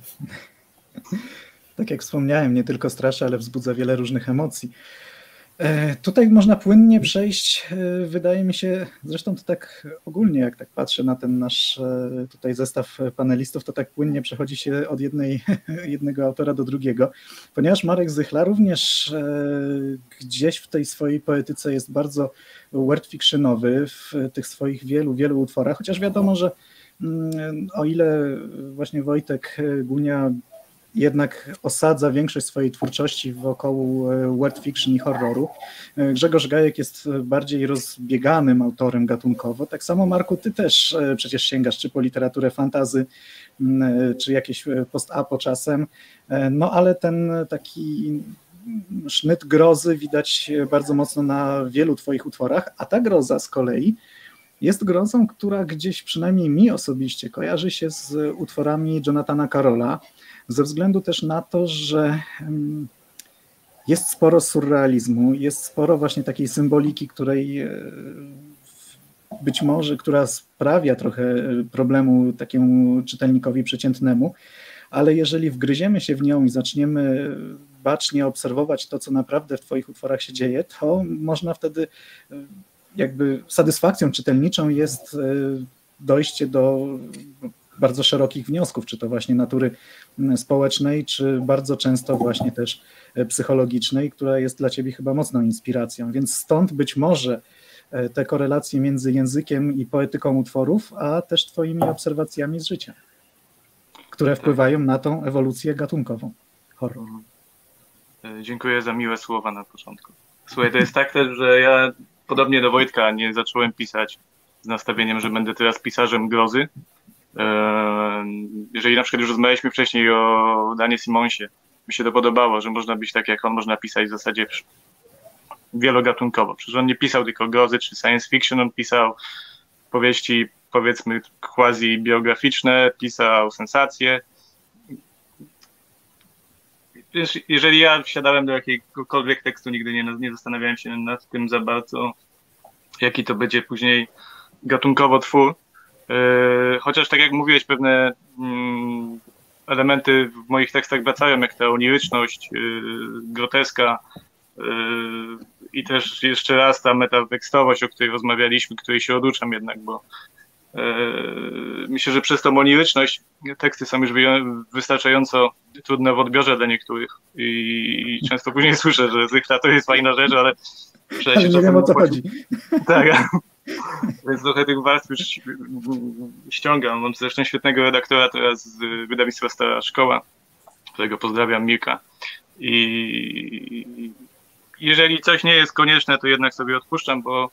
Tak jak wspomniałem, nie tylko straszy, ale wzbudza wiele różnych emocji. Tutaj można płynnie przejść, wydaje mi się, zresztą to tak ogólnie, jak tak patrzę na ten nasz tutaj zestaw panelistów, to tak płynnie przechodzi się od jednej, jednego autora do drugiego, ponieważ Marek Zychla również gdzieś w tej swojej poetyce jest bardzo word fictionowy w tych swoich wielu, wielu utworach, chociaż wiadomo, że o ile właśnie Wojtek Gunia jednak osadza większość swojej twórczości wokół word fiction i horroru. Grzegorz Gajek jest bardziej rozbieganym autorem gatunkowo. Tak samo, Marku, ty też przecież sięgasz czy po literaturę fantasy, czy jakieś post-apo czasem, no ale ten taki sznyt grozy widać bardzo mocno na wielu twoich utworach, a ta groza z kolei jest grozą, która gdzieś przynajmniej mi osobiście kojarzy się z utworami Jonathana Carolla, ze względu też na to, że jest sporo surrealizmu, jest sporo właśnie takiej symboliki, której być może, która sprawia trochę problemu takiemu czytelnikowi przeciętnemu, ale jeżeli wgryziemy się w nią i zaczniemy bacznie obserwować to, co naprawdę w twoich utworach się dzieje, to można wtedy jakby satysfakcją czytelniczą jest dojście do bardzo szerokich wniosków, czy to właśnie natury społecznej, czy bardzo często właśnie też psychologicznej, która jest dla ciebie chyba mocną inspiracją. Więc stąd być może te korelacje między językiem i poetyką utworów, a też twoimi obserwacjami z życia, które wpływają na tą ewolucję gatunkową horroru. Dziękuję za miłe słowa na początku. Słuchaj, to jest tak też, że ja podobnie do Wojtka nie zacząłem pisać z nastawieniem, że będę teraz pisarzem grozy. Jeżeli na przykład już rozmawialiśmy wcześniej o Danie Simonsie, mi się to podobało, że można być tak jak on, można pisać w zasadzie wielogatunkowo. Przecież on nie pisał tylko grozy czy science fiction, on pisał powieści powiedzmy quasi-biograficzne, pisał sensacje. Wiesz, jeżeli ja wsiadałem do jakiegokolwiek tekstu, nigdy nie, nie zastanawiałem się nad tym za bardzo, jaki to będzie później gatunkowo twór. Yy, chociaż tak jak mówiłeś, pewne yy, elementy w moich tekstach wracają, jak ta oniryczność, yy, groteska yy, i też jeszcze raz ta metatekstowość, o której rozmawialiśmy, której się oduczam jednak, bo yy, myślę, że przez tą oniryczność teksty są już wystarczająco trudne w odbiorze dla niektórych i, i często później słyszę, że Zychla to jest fajna rzecz, ale... Ale nie wiem, o co chodzi. Tak, więc trochę tych warstw już ściągam. Mam zresztą świetnego redaktora teraz z wydawnictwa Stara Szkoła, którego pozdrawiam, Mirka. I, jeżeli coś nie jest konieczne, to jednak sobie odpuszczam, bo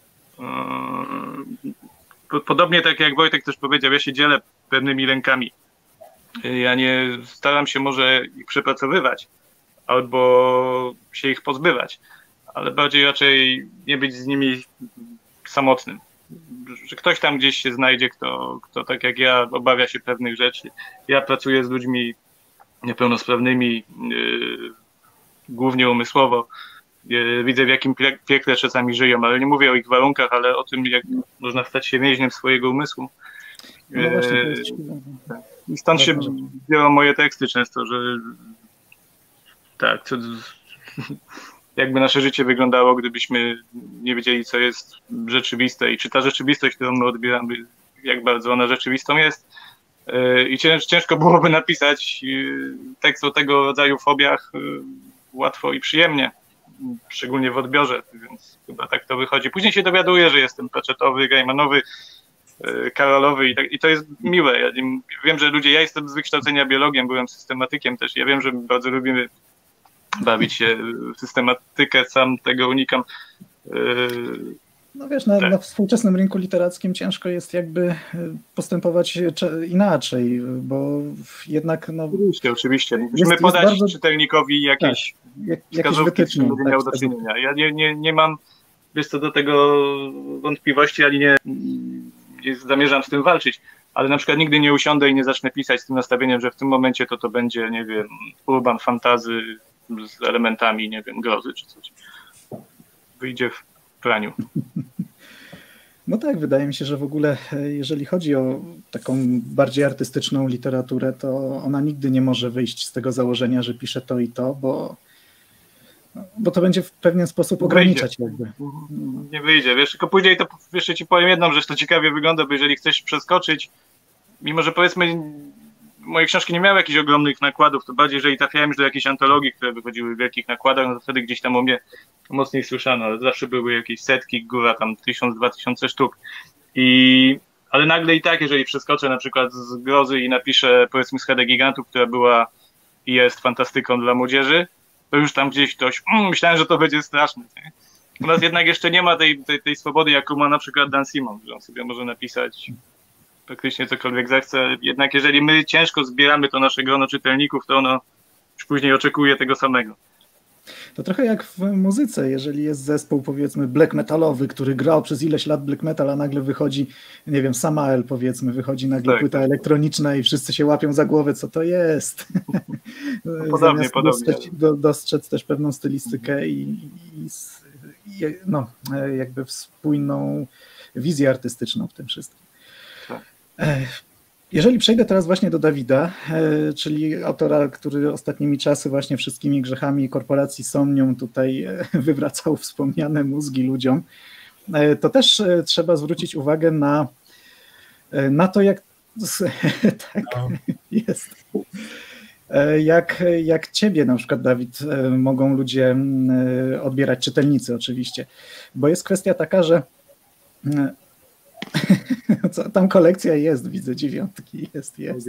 yy, podobnie tak jak Wojtek też powiedział, ja się dzielę pewnymi lękami. Ja nie staram się może ich przepracowywać albo się ich pozbywać, ale bardziej raczej nie być z nimi samotnym. Że ktoś tam gdzieś się znajdzie, kto, kto tak jak ja obawia się pewnych rzeczy. Ja pracuję z ludźmi niepełnosprawnymi, yy, głównie umysłowo. Yy, widzę, w jakim piekle czasami żyją, ale nie mówię o ich warunkach, ale o tym, jak można stać się więźniem swojego umysłu. No właśnie, to jest... I stąd się biorą moje teksty często, że tak, co, jakby nasze życie wyglądało, gdybyśmy nie wiedzieli, co jest rzeczywiste i czy ta rzeczywistość, którą my odbieramy, jak bardzo ona rzeczywistą jest. I ciężko byłoby napisać tekst o tego rodzaju fobiach łatwo i przyjemnie, szczególnie w odbiorze, więc chyba tak to wychodzi. Później się dowiaduję, że jestem peczetowy, gejmanowy, karolowy i, tak, i to jest miłe. Ja wiem, że ludzie, ja jestem z wykształcenia biologiem, byłem systematykiem też. Ja wiem, że bardzo lubimy bawić się w systematykę, sam tego unikam. No wiesz, na, tak. na współczesnym rynku literackim ciężko jest jakby postępować inaczej, bo jednak no... Oczywiście, oczywiście. Musimy jest, podać jest bardzo... czytelnikowi jakieś tak, wskazówki, z czym będzie miał do czynienia. Ja nie, nie, nie mam, wiesz co, do tego wątpliwości, ani nie, nie zamierzam z tym walczyć, ale na przykład nigdy nie usiądę i nie zacznę pisać z tym nastawieniem, że w tym momencie to to będzie, nie wiem, urban fantasy z elementami, nie wiem, grozy czy coś. Wyjdzie w praniu. No tak, wydaje mi się, że w ogóle jeżeli chodzi o taką bardziej artystyczną literaturę, to ona nigdy nie może wyjść z tego założenia, że pisze to i to, bo, bo to będzie w pewien sposób nie ograniczać. Wyjdzie. Jakby. Nie wyjdzie, wiesz, tylko później to jeszcze ci powiem jedną rzecz, to ciekawie wygląda, bo jeżeli chcesz przeskoczyć, mimo że powiedzmy moje książki nie miały jakichś ogromnych nakładów, to bardziej jeżeli trafiałem już do jakiejś antologii, które wychodziły w wielkich nakładach, no to wtedy gdzieś tam o mnie mocniej słyszano, ale zawsze były jakieś setki, góra tam tysiąc, dwa tysiące sztuk. I, ale nagle i tak, jeżeli przeskoczę na przykład z grozy i napiszę powiedzmy Schedę Gigantów, która była i jest fantastyką dla młodzieży, to już tam gdzieś ktoś, mm, myślałem, że to będzie straszne. Nie? U nas jednak jeszcze nie ma tej, tej, tej swobody, jaką ma na przykład Dan Simon, że on sobie może napisać praktycznie cokolwiek zechce. Jednak jeżeli my ciężko zbieramy to nasze grono czytelników, to ono już później oczekuje tego samego. To trochę jak w muzyce, jeżeli jest zespół powiedzmy black metalowy, który grał przez ileś lat black metal, a nagle wychodzi, nie wiem, Samael powiedzmy, wychodzi nagle tak, płyta tak. elektroniczna i wszyscy się łapią za głowę, co to jest. No, podobnie, podobnie. Dostrzec, do, dostrzec też pewną stylistykę i, i, i no, jakby spójną wizję artystyczną w tym wszystkim. Tak. Jeżeli przejdę teraz właśnie do Dawida, czyli autora, który ostatnimi czasy właśnie wszystkimi grzechami korporacji Somnium tutaj wywracał wspomniane mózgi ludziom, to też trzeba zwrócić uwagę na, na to, jak tak jest. Jak, jak ciebie na przykład, Dawid, mogą ludzie odbierać, czytelnicy oczywiście, bo jest kwestia taka, że tam kolekcja jest, widzę, dziewiątki, jest, jest.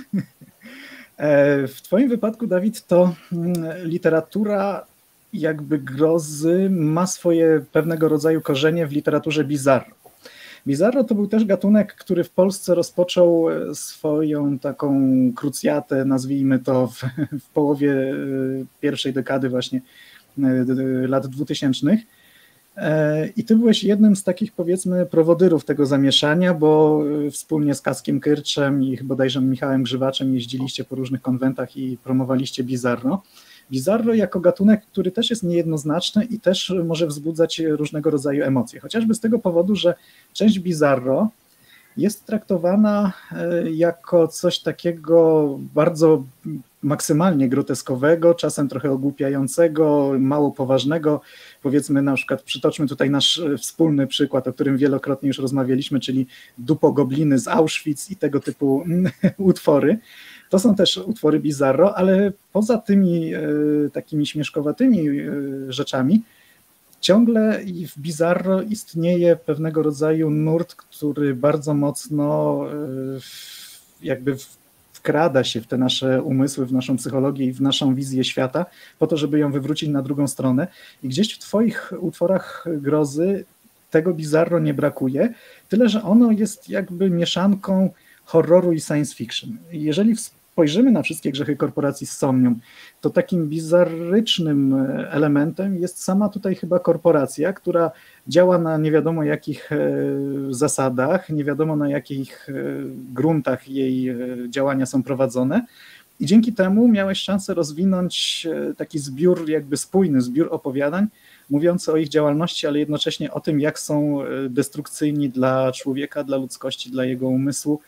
W twoim wypadku, Dawid, to literatura jakby grozy ma swoje pewnego rodzaju korzenie w literaturze bizarro. Bizarro to był też gatunek, który w Polsce rozpoczął swoją taką krucjatę, nazwijmy to, w, w połowie pierwszej dekady właśnie lat dwutysięcznych. I ty byłeś jednym z takich, powiedzmy, prowodyrów tego zamieszania, bo wspólnie z Kaskiem Kyrczem i bodajże Michałem Grzywaczem jeździliście po różnych konwentach i promowaliście bizarro. Bizarro jako gatunek, który też jest niejednoznaczny i też może wzbudzać różnego rodzaju emocje. Chociażby z tego powodu, że część bizarro jest traktowana jako coś takiego bardzo maksymalnie groteskowego, czasem trochę ogłupiającego, mało poważnego. Powiedzmy na przykład, przytoczmy tutaj nasz wspólny przykład, o którym wielokrotnie już rozmawialiśmy, czyli Dupogobliny z Auschwitz i tego typu utwory. To są też utwory bizarro, ale poza tymi e, takimi śmieszkowatymi e, rzeczami ciągle i w bizarro istnieje pewnego rodzaju nurt, który bardzo mocno e, jakby wkrada się w te nasze umysły, w naszą psychologię i w naszą wizję świata, po to, żeby ją wywrócić na drugą stronę. I gdzieś w twoich utworach grozy tego bizarro nie brakuje, tyle że ono jest jakby mieszanką horroru i science fiction. I jeżeli spojrzymy na wszystkie grzechy korporacji z Somnium, to takim bizarrycznym elementem jest sama tutaj chyba korporacja, która działa na nie wiadomo jakich zasadach, nie wiadomo na jakich gruntach jej działania są prowadzone i dzięki temu miałeś szansę rozwinąć taki zbiór, jakby spójny zbiór opowiadań, mówiący o ich działalności, ale jednocześnie o tym, jak są destrukcyjni dla człowieka, dla ludzkości, dla jego umysłu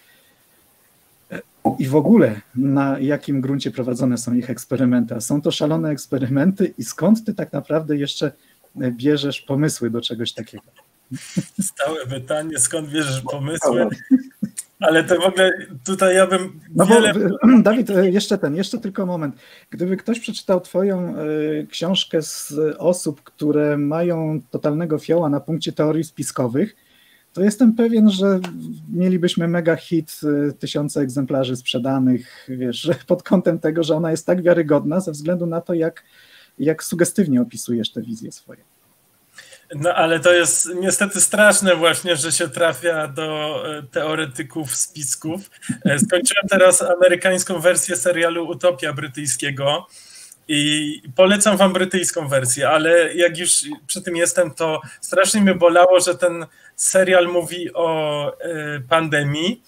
i w ogóle na jakim gruncie prowadzone są ich eksperymenty. A są to szalone eksperymenty i skąd ty tak naprawdę jeszcze bierzesz pomysły do czegoś takiego? Stałe pytanie, skąd bierzesz pomysły? Ale to w ogóle tutaj ja bym no wiele... bo, Dawid, jeszcze ten, jeszcze tylko moment. Gdyby ktoś przeczytał twoją y, książkę z osób, które mają totalnego fioła na punkcie teorii spiskowych, to jestem pewien, że mielibyśmy mega hit, y, tysiące egzemplarzy sprzedanych, wiesz, pod kątem tego, że ona jest tak wiarygodna ze względu na to, jak, jak sugestywnie opisujesz te wizje swoje. No ale to jest niestety straszne właśnie, że się trafia do teoretyków spisków. Skończyłem teraz amerykańską wersję serialu Utopia brytyjskiego i polecam wam brytyjską wersję, ale jak już przy tym jestem, to strasznie mnie bolało, że ten serial mówi o pandemii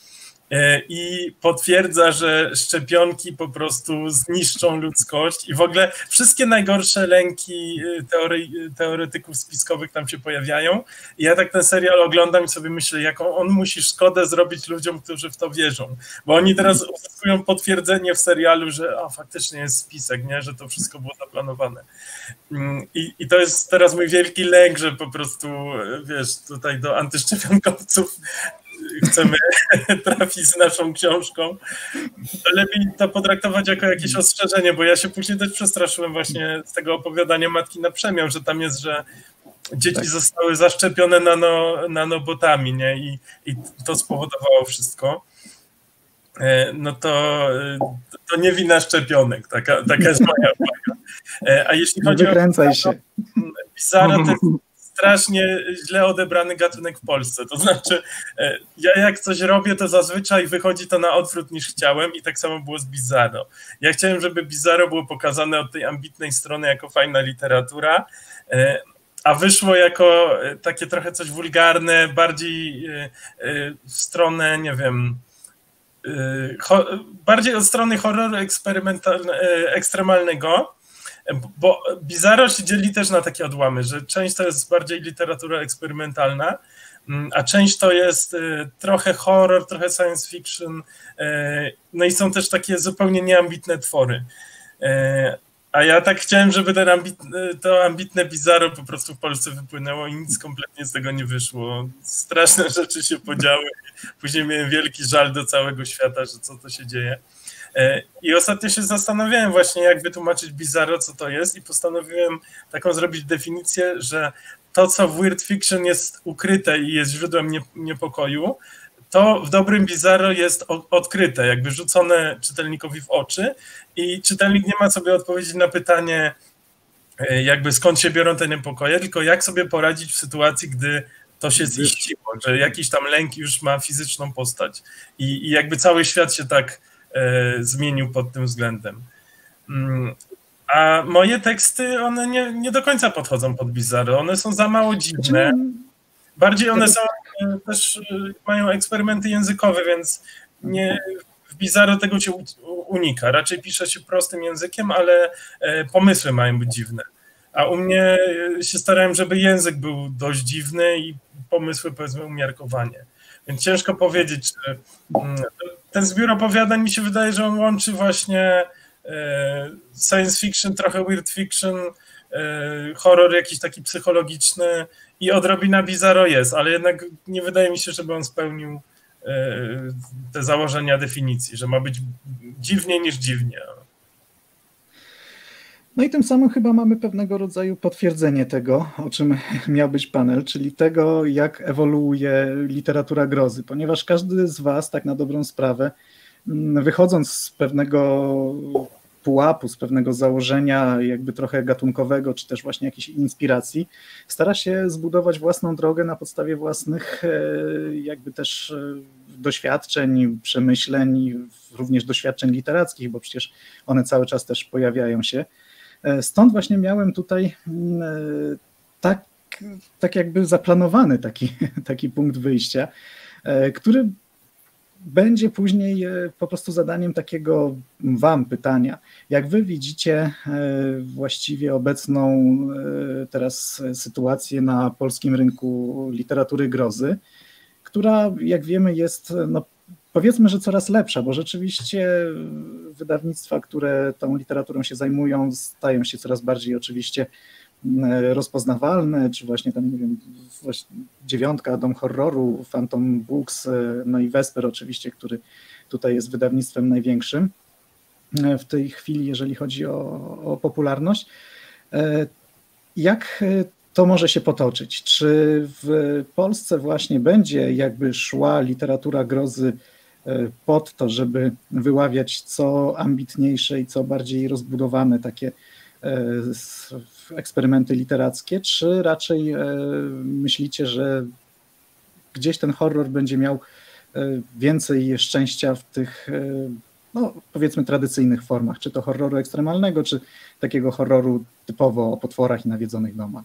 i potwierdza, że szczepionki po prostu zniszczą ludzkość i w ogóle wszystkie najgorsze lęki teory, teoretyków spiskowych tam się pojawiają. I ja tak ten serial oglądam i sobie myślę, jaką on musi szkodę zrobić ludziom, którzy w to wierzą. Bo oni teraz uzyskują potwierdzenie w serialu, że o, faktycznie jest spisek, nie? Że to wszystko było zaplanowane. I, I to jest teraz mój wielki lęk, że po prostu, wiesz, tutaj do antyszczepionkowców chcemy trafić z naszą książką, lepiej to potraktować jako jakieś ostrzeżenie, bo ja się później też przestraszyłem właśnie z tego opowiadania Matki na przemiał, że tam jest, że dzieci tak. zostały zaszczepione nano, nanobotami, nie? I, i to spowodowało wszystko. No to, to nie wina szczepionek, taka, taka jest moja uwaga. A jeśli chodzi Wykręcaj o się. Bizarro, to jest strasznie źle odebrany gatunek w Polsce. To znaczy, ja jak coś robię, to zazwyczaj wychodzi to na odwrót niż chciałem i tak samo było z Bizarro. Ja chciałem, żeby Bizarro było pokazane od tej ambitnej strony jako fajna literatura, a wyszło jako takie trochę coś wulgarne, bardziej w stronę, nie wiem, bardziej od strony horroru ekstremalnego, bo Bizarro się dzieli też na takie odłamy, że część to jest bardziej literatura eksperymentalna, a część to jest trochę horror, trochę science fiction, no i są też takie zupełnie nieambitne twory. A ja tak chciałem, żeby ten ambitne, to ambitne Bizarro po prostu w Polsce wypłynęło i nic kompletnie z tego nie wyszło. Straszne rzeczy się podziały. Później miałem wielki żal do całego świata, że co to się dzieje. I ostatnio się zastanawiałem właśnie, jak wytłumaczyć Bizarro, co to jest i postanowiłem taką zrobić definicję, że to, co w weird fiction jest ukryte i jest źródłem niepokoju, to w dobrym Bizarro jest odkryte, jakby rzucone czytelnikowi w oczy i czytelnik nie ma sobie odpowiedzieć na pytanie, jakby skąd się biorą te niepokoje, tylko jak sobie poradzić w sytuacji, gdy to się ziściło, że jakiś tam lęk już ma fizyczną postać i, i jakby cały świat się tak e, zmienił pod tym względem. Mm. A moje teksty, one nie, nie do końca podchodzą pod Bizarro, one są za mało dziwne. Bardziej one są, też mają eksperymenty językowe, więc nie, w Bizarro tego się unika. Raczej pisze się prostym językiem, ale pomysły mają być dziwne. A u mnie się starałem, żeby język był dość dziwny i pomysły, powiedzmy, umiarkowanie. Więc ciężko powiedzieć, czy ten zbiór opowiadań mi się wydaje, że on łączy właśnie science fiction, trochę weird fiction, horror jakiś taki psychologiczny i odrobina Bizarro jest, ale jednak nie wydaje mi się, żeby on spełnił te założenia definicji, że ma być dziwniej niż dziwnie. No i tym samym chyba mamy pewnego rodzaju potwierdzenie tego, o czym miał być panel, czyli tego, jak ewoluuje literatura grozy, ponieważ każdy z was, tak na dobrą sprawę, wychodząc z pewnego pułapu, z pewnego założenia jakby trochę gatunkowego, czy też właśnie jakiejś inspiracji, stara się zbudować własną drogę na podstawie własnych jakby też doświadczeń, przemyśleń, również doświadczeń literackich, bo przecież one cały czas też pojawiają się. Stąd właśnie miałem tutaj tak, tak jakby zaplanowany taki, taki punkt wyjścia, który będzie później po prostu zadaniem takiego wam pytania. Jak wy widzicie właściwie obecną teraz sytuację na polskim rynku literatury grozy, która, jak wiemy, jest, no powiedzmy, że coraz lepsza, bo rzeczywiście wydawnictwa, które tą literaturą się zajmują, stają się coraz bardziej oczywiście rozpoznawalne, czy właśnie tam, nie wiem, właśnie Dziewiątka, Dom Horroru, Phantom Books, no i Vesper oczywiście, który tutaj jest wydawnictwem największym w tej chwili, jeżeli chodzi o, o popularność. Jak to może się potoczyć? Czy w Polsce właśnie będzie jakby szła literatura grozy pod to, żeby wyławiać co ambitniejsze i co bardziej rozbudowane takie eksperymenty literackie, czy raczej myślicie, że gdzieś ten horror będzie miał więcej szczęścia w tych, no powiedzmy, tradycyjnych formach, czy to horroru ekstremalnego, czy takiego horroru typowo o potworach i nawiedzonych domach?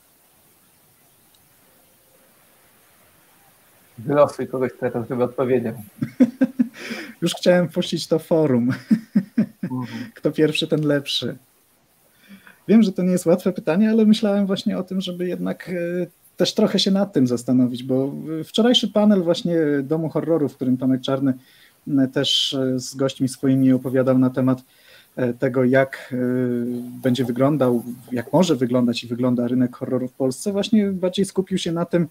Wylosuj kogoś teraz, żeby odpowiedział. Już chciałem puścić to forum. Kto pierwszy, ten lepszy. Wiem, że to nie jest łatwe pytanie, ale myślałem właśnie o tym, żeby jednak też trochę się nad tym zastanowić, bo wczorajszy panel właśnie Domu Horroru, w którym Tomek Czarny też z gośćmi swoimi opowiadał na temat tego, jak będzie wyglądał, jak może wyglądać i wygląda rynek horroru w Polsce, właśnie bardziej skupił się na tym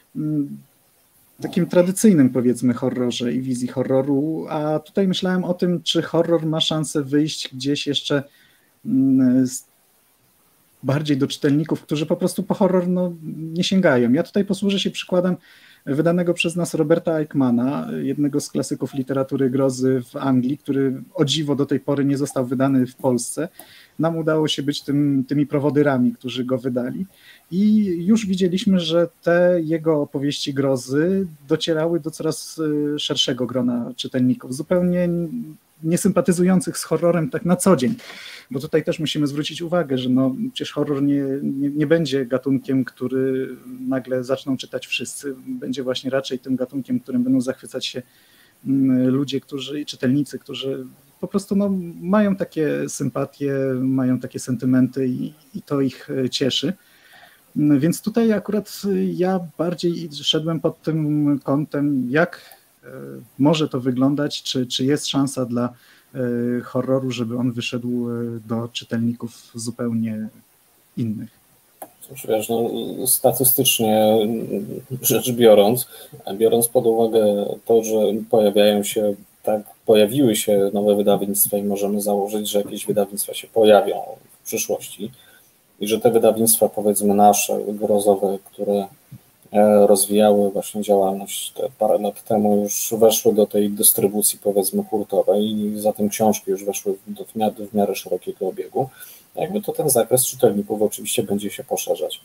takim tradycyjnym, powiedzmy, horrorze i wizji horroru, a tutaj myślałem o tym, czy horror ma szansę wyjść gdzieś jeszcze z bardziej do czytelników, którzy po prostu po horror no, nie sięgają. Ja tutaj posłużę się przykładem wydanego przez nas Roberta Aickmana, jednego z klasyków literatury grozy w Anglii, który o dziwo do tej pory nie został wydany w Polsce. Nam udało się być tym, tymi prowodyrami, którzy go wydali i już widzieliśmy, że te jego opowieści grozy docierały do coraz szerszego grona czytelników, zupełnie niesympatyzujących z horrorem tak na co dzień, bo tutaj też musimy zwrócić uwagę, że no, przecież horror nie, nie, nie będzie gatunkiem, który nagle zaczną czytać wszyscy, będzie właśnie raczej tym gatunkiem, którym będą zachwycać się ludzie, którzy, czytelnicy, którzy po prostu no, mają takie sympatie, mają takie sentymenty i, i to ich cieszy. Więc tutaj akurat ja bardziej szedłem pod tym kątem, jak może to wyglądać, czy, czy jest szansa dla horroru, żeby on wyszedł do czytelników zupełnie innych. Cóż, wiesz, no, statystycznie rzecz biorąc, biorąc pod uwagę to, że pojawiają się, tak, pojawiły się nowe wydawnictwa i możemy założyć, że jakieś wydawnictwa się pojawią w przyszłości i że te wydawnictwa, powiedzmy nasze, grozowe, które rozwijały właśnie działalność te parę lat temu, już weszły do tej dystrybucji, powiedzmy, hurtowej i zatem książki już weszły do, w, miarę, w miarę szerokiego obiegu, jakby to ten zakres czytelników oczywiście będzie się poszerzać.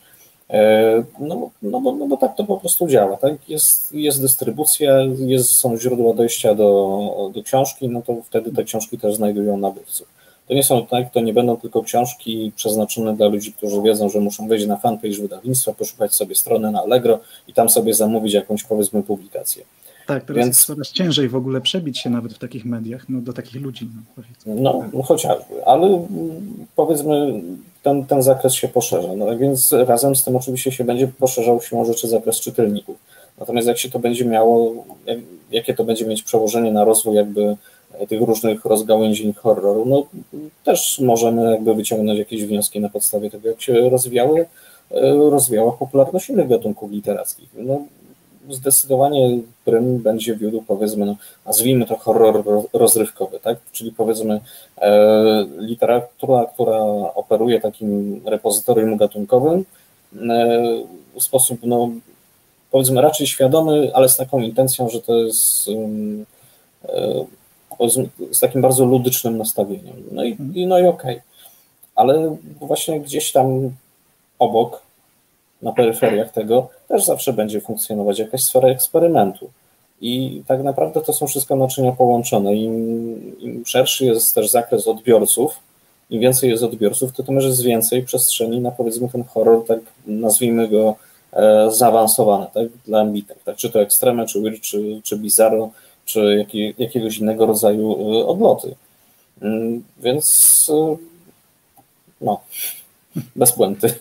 No, no, bo, no bo tak to po prostu działa, tak? Jest, jest dystrybucja, jest, są źródła dojścia do, do książki, no to wtedy te książki też znajdują nabywców. To nie są tak, to nie będą tylko książki przeznaczone dla ludzi, którzy wiedzą, że muszą wejść na fanpage wydawnictwa, poszukać sobie strony na Allegro i tam sobie zamówić jakąś, powiedzmy, publikację. Tak, teraz Więc, coraz ciężej w ogóle przebić się nawet w takich mediach, no do takich ludzi. No, powiedzmy. no, no chociażby, ale powiedzmy ten, ten zakres się poszerza, no więc razem z tym oczywiście się będzie poszerzał siłą rzeczy zakres czytelników. Natomiast jak się to będzie miało, jak, jakie to będzie mieć przełożenie na rozwój jakby tych różnych rozgałęzień horroru, no też możemy jakby wyciągnąć jakieś wnioski na podstawie tego, jak się rozwijały, rozwijała popularność innych gatunków literackich. No, zdecydowanie prym będzie wiódł, powiedzmy, no, nazwijmy to horror rozrywkowy, tak? Czyli powiedzmy e, literatura, która operuje takim repozytorium gatunkowym e, w sposób, no, powiedzmy, raczej świadomy, ale z taką intencją, że to jest e, z takim bardzo ludycznym nastawieniem. No i, i, no i okej. Okay. Ale właśnie gdzieś tam obok, na peryferiach tego, też zawsze będzie funkcjonować jakaś sfera eksperymentu. I tak naprawdę to są wszystko naczynia połączone. Im, im szerszy jest też zakres odbiorców, im więcej jest odbiorców, to tym jest więcej przestrzeni na, powiedzmy, ten horror, tak nazwijmy go, e, zaawansowany, tak, dla ambitnych, tak, czy to ekstremę, czy weird, czy, czy bizarro, czy jaki, jakiegoś innego rodzaju e, odloty. Mm, więc e, no, bez puenty.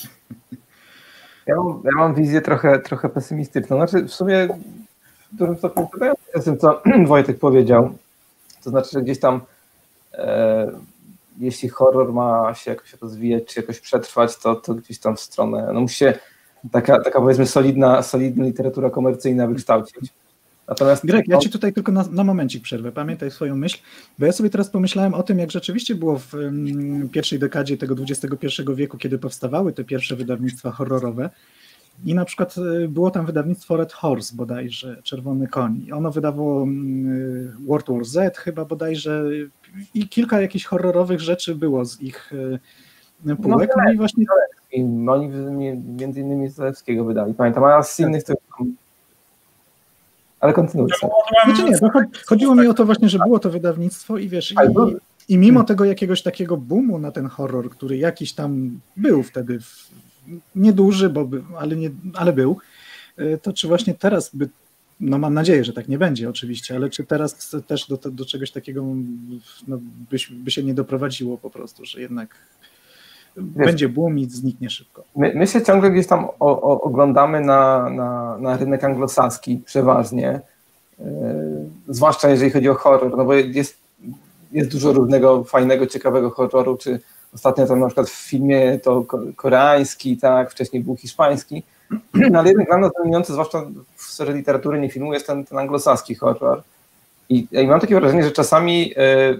Ja mam, ja mam wizję trochę, trochę pesymistyczną. Znaczy, w sumie w dużym stopniu zgadzam się z tym, co Wojtek powiedział. To znaczy, że gdzieś tam e, jeśli horror ma się jakoś rozwijać, czy jakoś przetrwać, to, to gdzieś tam w stronę, no musi się taka, taka powiedzmy solidna, solidna literatura komercyjna wykształcić. Natomiast Greg, ja ci tutaj tylko na, na momencik przerwę, pamiętaj swoją myśl, bo ja sobie teraz pomyślałem o tym, jak rzeczywiście było w um, pierwszej dekadzie tego dwudziestego pierwszego wieku, kiedy powstawały te pierwsze wydawnictwa horrorowe i na przykład było tam wydawnictwo Red Horse bodajże, Czerwony Koń. Ono wydawało um, World War Z chyba bodajże i kilka jakichś horrorowych rzeczy było z ich um, półek. No, no i właśnie... Oni między innymi z Zalewskiego wydali, pamiętam, a z innych to... Ale kontynuuj. Znaczy nie, chodziło mi o to właśnie, że było to wydawnictwo i wiesz, i, i mimo tego jakiegoś takiego boomu na ten horror, który jakiś tam był wtedy, nieduży, bo by, ale, nie, ale był, to czy właśnie teraz by, no mam nadzieję, że tak nie będzie oczywiście, ale czy teraz też do, do czegoś takiego no, by, by się nie doprowadziło po prostu, że jednak wiesz, będzie boom i zniknie szybko. My, my się ciągle gdzieś tam o, o, oglądamy na, na, na rynek anglosaski przeważnie, yy, zwłaszcza jeżeli chodzi o horror, no bo jest, jest dużo różnego fajnego, ciekawego horroru, czy ostatnio tam na przykład w filmie to koreański, tak, wcześniej był hiszpański, ale jednak dla nas dominujący, zwłaszcza w sferze literatury, nie filmu, jest ten, ten anglosaski horror. I, i mam takie wrażenie, że czasami yy,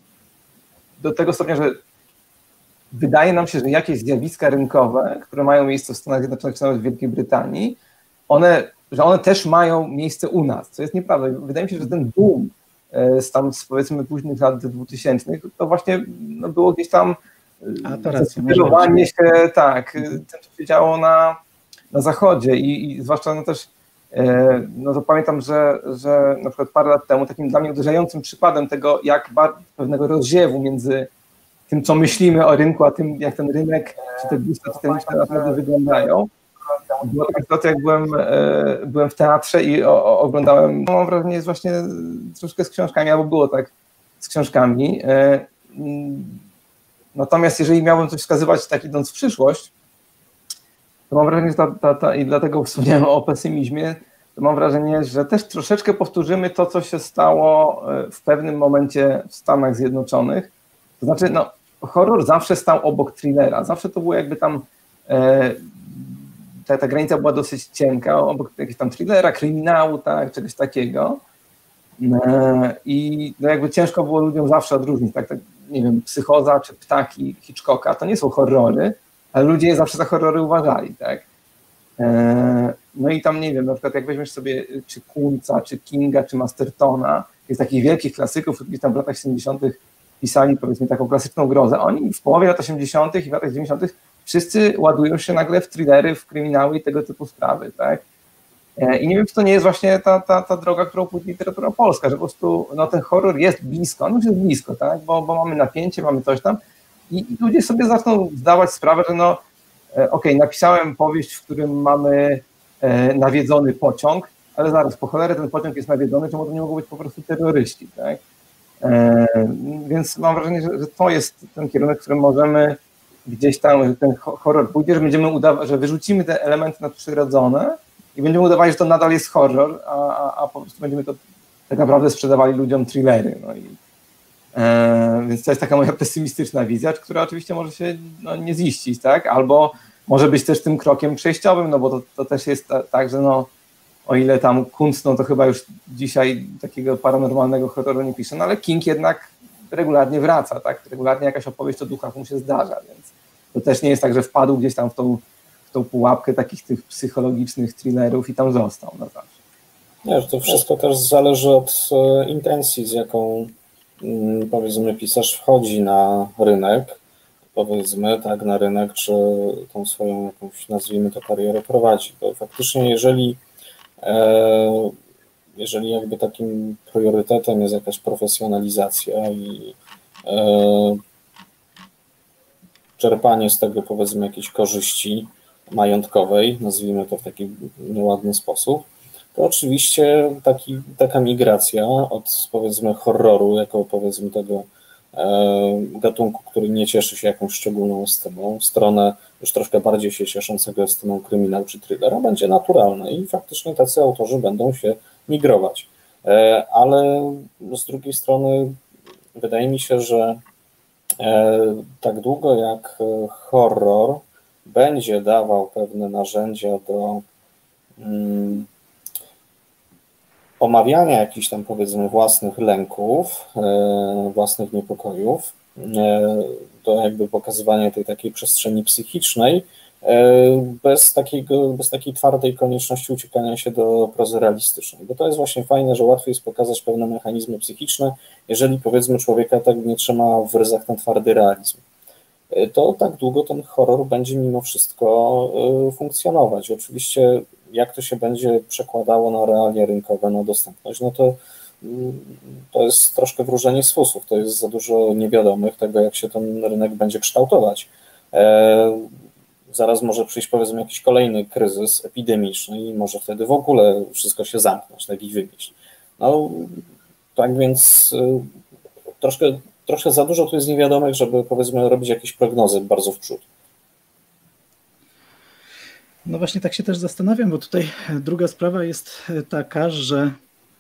do tego stopnia, że wydaje nam się, że jakieś zjawiska rynkowe, które mają miejsce w Stanach Zjednoczonych czy nawet w Wielkiej Brytanii, one, że one też mają miejsce u nas, co jest nieprawda. Wydaje mi się, że ten boom z tam z powiedzmy późnych lat dwutysięcznych, to właśnie no, było gdzieś tam zainspirowanie się, tak, tym, co się działo na, na zachodzie i, i zwłaszcza no też no to pamiętam, że, że na przykład parę lat temu takim dla mnie uderzającym przykładem tego, jak bardzo pewnego rozdziewu między tym, co myślimy o rynku, a tym, jak ten rynek, czy te gusta czytelnicze naprawdę wyglądają. Była taka sytuacja, jak byłem, byłem w teatrze i o, o, oglądałem, mam wrażenie, jest właśnie troszkę z książkami, albo było tak z książkami. Natomiast jeżeli miałbym coś wskazywać, tak idąc w przyszłość, to mam wrażenie, że ta, ta, ta, i dlatego wspomniałem o pesymizmie, to mam wrażenie, że też troszeczkę powtórzymy to, co się stało w pewnym momencie w Stanach Zjednoczonych. To znaczy, no, horror zawsze stał obok thrillera, zawsze to było jakby tam, e, ta, ta granica była dosyć cienka, obok jakiegoś tam thrillera, kryminału, tak, czegoś takiego. E, I no jakby ciężko było ludziom zawsze odróżnić, tak, tak, nie wiem, Psychoza czy Ptaki Hitchcocka, to nie są horrory, ale ludzie je zawsze za horrory uważali, tak. E, no i tam, nie wiem, na przykład jak weźmiesz sobie czy Kunca, czy Kinga, czy Mastertona, jest takich wielkich klasyków, gdzieś tam w latach siedemdziesiątych pisali, powiedzmy, taką klasyczną grozę. Oni w połowie lat osiemdziesiątych i w latach dziewięćdziesiątych wszyscy ładują się nagle w thrillery, w kryminały i tego typu sprawy, tak? I nie wiem, czy to nie jest właśnie ta, ta, ta droga, którą pójdzie literatura polska, że po prostu no, ten horror jest blisko, on już jest blisko, tak? Bo, bo mamy napięcie, mamy coś tam i, i ludzie sobie zaczną zdawać sprawę, że no okej, okay, napisałem powieść, w którym mamy e, nawiedzony pociąg, ale zaraz, po cholerę ten pociąg jest nawiedzony, czemu to nie mogą być po prostu terroryści, tak? E, więc mam wrażenie, że, że to jest ten kierunek, w którym możemy gdzieś tam, ten horror pójdzie, że będziemy udawać, że wyrzucimy te elementy nadprzyrodzone i będziemy udawali, że to nadal jest horror, a, a, a po prostu będziemy to tak naprawdę sprzedawali ludziom thrillery. No i, e, więc to jest taka moja pesymistyczna wizja, która oczywiście może się no, nie ziścić, tak? Albo może być też tym krokiem przejściowym, no bo to, to też jest ta, tak, że no o ile tam Kuntz, no to chyba już dzisiaj takiego paranormalnego horroru nie pisze, no ale King jednak regularnie wraca, tak? Regularnie jakaś opowieść o duchach mu się zdarza, więc to też nie jest tak, że wpadł gdzieś tam w tą, w tą pułapkę takich tych psychologicznych thrillerów i tam został na zawsze. Nie, że to wszystko też zależy od intencji, z jaką, powiedzmy, pisarz wchodzi na rynek, powiedzmy, tak, na rynek, czy tą swoją jakąś, nazwijmy to, karierę prowadzi. Bo faktycznie, jeżeli jeżeli jakby takim priorytetem jest jakaś profesjonalizacja i czerpanie z tego, powiedzmy, jakiejś korzyści majątkowej, nazwijmy to w taki nieładny sposób, to oczywiście taki, taka migracja od, powiedzmy, horroru, jako, powiedzmy, tego e, gatunku, który nie cieszy się jakąś szczególną estymą, w stronę już troszkę bardziej się cieszącego estymą kryminał czy thrillera, będzie naturalna i faktycznie tacy autorzy będą się migrować. E, ale z drugiej strony wydaje mi się, że e, tak długo jak horror będzie dawał pewne narzędzia do mm, omawiania jakichś tam, powiedzmy, własnych lęków, e, własnych niepokojów, e, do jakby pokazywania tej takiej przestrzeni psychicznej, e, bez takiego, bez takiej twardej konieczności uciekania się do prozy realistycznej. Bo to jest właśnie fajne, że łatwiej jest pokazać pewne mechanizmy psychiczne, jeżeli, powiedzmy, człowieka tak nie trzyma w ryzach ten twardy realizm. To tak długo ten horror będzie mimo wszystko funkcjonować. Oczywiście jak to się będzie przekładało na realia rynkowe, na dostępność, no to to jest troszkę wróżenie z fusów, to jest za dużo niewiadomych tego, jak się ten rynek będzie kształtować. Zaraz może przyjść, powiedzmy, jakiś kolejny kryzys epidemiczny i może wtedy w ogóle wszystko się zamknąć, tak i wynieść. No tak więc troszkę Troszkę za dużo tu jest niewiadomych, żeby, powiedzmy, robić jakieś prognozy bardzo w przód. No właśnie tak się też zastanawiam, bo tutaj druga sprawa jest taka, że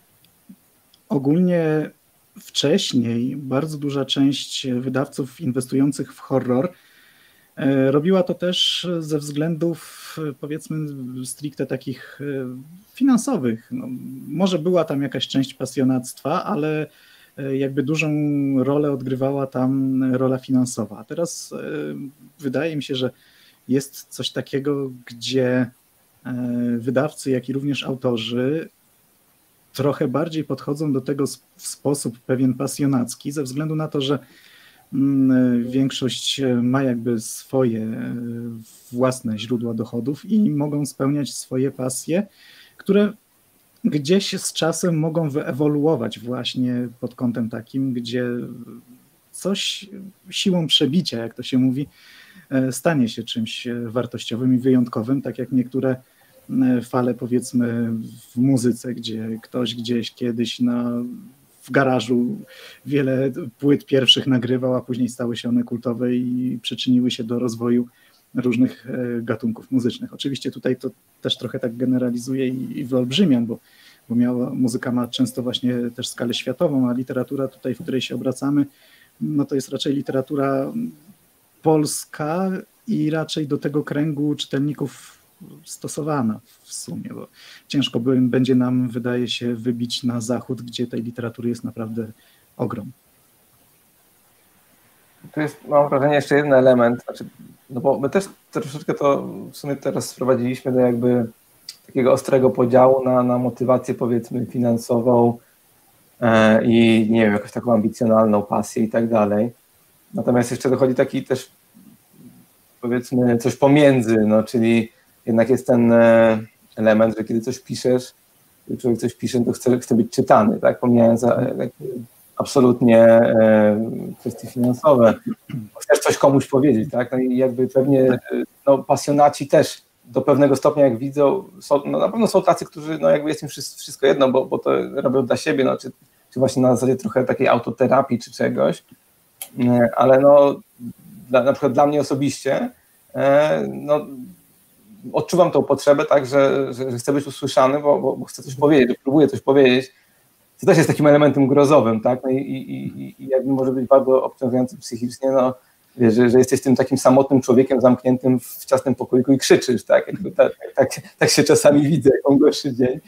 ogólnie wcześniej bardzo duża część wydawców inwestujących w horror robiła to też ze względów, powiedzmy, stricte takich finansowych. No, może była tam jakaś część pasjonactwa, ale jakby dużą rolę odgrywała tam rola finansowa. A teraz wydaje mi się, że jest coś takiego, gdzie wydawcy, jak i również autorzy trochę bardziej podchodzą do tego w sposób pewien pasjonacki, ze względu na to, że większość ma jakby swoje własne źródła dochodów i mogą spełniać swoje pasje, które gdzieś z czasem mogą wyewoluować właśnie pod kątem takim, gdzie coś siłą przebicia, jak to się mówi, stanie się czymś wartościowym i wyjątkowym, tak jak niektóre fale, powiedzmy, w muzyce, gdzie ktoś gdzieś kiedyś na, w garażu wiele płyt pierwszych nagrywał, a później stały się one kultowe i przyczyniły się do rozwoju różnych gatunków muzycznych. Oczywiście tutaj to też trochę tak generalizuje i, i wyolbrzymiam, bo, bo miała, muzyka ma często właśnie też skalę światową, a literatura tutaj, w której się obracamy, no to jest raczej literatura polska i raczej do tego kręgu czytelników stosowana w sumie, bo ciężko by, będzie nam, wydaje się, wybić na zachód, gdzie tej literatury jest naprawdę ogrom. Tu jest, mam wrażenie, jeszcze jeden element, znaczy, no bo my też troszeczkę to w sumie teraz sprowadziliśmy do jakby takiego ostrego podziału na, na motywację, powiedzmy, finansową e, i nie wiem, jakąś taką ambicjonalną pasję i tak dalej. Natomiast jeszcze dochodzi taki też, powiedzmy, coś pomiędzy, no czyli jednak jest ten element, że kiedy coś piszesz, kiedy człowiek coś pisze, to chce, chce być czytany, tak, pomijając absolutnie kwestie finansowe. Chcesz coś komuś powiedzieć, tak? No i jakby pewnie no, pasjonaci też do pewnego stopnia, jak widzą, są, no na pewno są tacy, którzy no jakby jest im wszystko jedno, bo, bo to robią dla siebie, no, czy, czy właśnie na zasadzie trochę takiej autoterapii czy czegoś, ale no dla, na przykład dla mnie osobiście no odczuwam tą potrzebę, tak, że, że, że chcę być usłyszany, bo, bo, bo chcę coś powiedzieć, próbuję coś powiedzieć. To też jest takim elementem grozowym, tak? No i, i, i jakby może być bardzo obciążający psychicznie, no, wiesz, że, że jesteś tym takim samotnym człowiekiem zamkniętym w ciasnym pokoiku i krzyczysz, tak? Jakby tak, tak, tak się czasami widzę, jak mam gorszy dzień.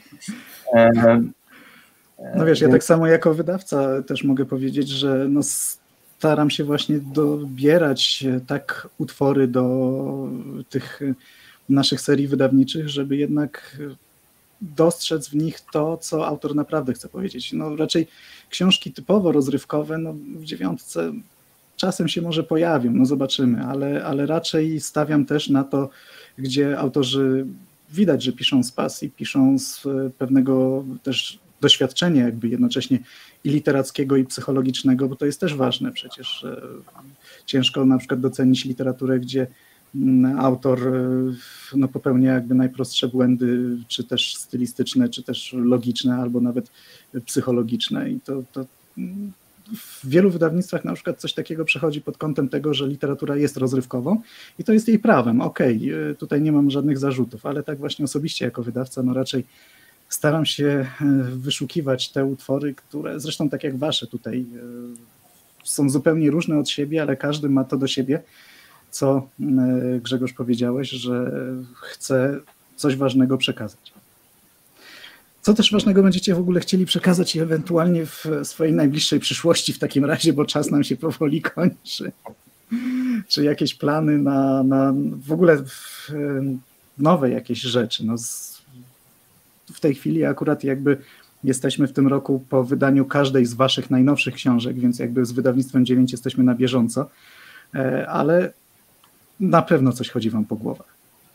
No wiesz, ja tak samo jako wydawca też mogę powiedzieć, że no staram się właśnie dobierać tak utwory do tych naszych serii wydawniczych, żeby jednak dostrzec w nich to, co autor naprawdę chce powiedzieć. No raczej książki typowo rozrywkowe, no w dziewiątce czasem się może pojawią, no zobaczymy, ale, ale raczej stawiam też na to, gdzie autorzy widać, że piszą z pasji, piszą z pewnego też doświadczenia jakby jednocześnie i literackiego, i psychologicznego, bo to jest też ważne przecież. Ciężko na przykład docenić literaturę, gdzie autor no, popełnia jakby najprostsze błędy, czy też stylistyczne, czy też logiczne, albo nawet psychologiczne. I to, to w wielu wydawnictwach na przykład coś takiego przechodzi pod kątem tego, że literatura jest rozrywkową i to jest jej prawem. Okej, okay, tutaj nie mam żadnych zarzutów, ale tak właśnie osobiście jako wydawca, no raczej staram się wyszukiwać te utwory, które zresztą tak jak wasze tutaj są zupełnie różne od siebie, ale każdy ma to do siebie, co Grzegorz powiedziałeś, że chce coś ważnego przekazać. Co też ważnego będziecie w ogóle chcieli przekazać i ewentualnie w swojej najbliższej przyszłości w takim razie, bo czas nam się powoli kończy. Czy jakieś plany na, na w ogóle nowe jakieś rzeczy? No z, w tej chwili akurat jakby jesteśmy w tym roku po wydaniu każdej z waszych najnowszych książek, więc jakby z wydawnictwem dziewięć jesteśmy na bieżąco, ale na pewno coś chodzi wam po głowach.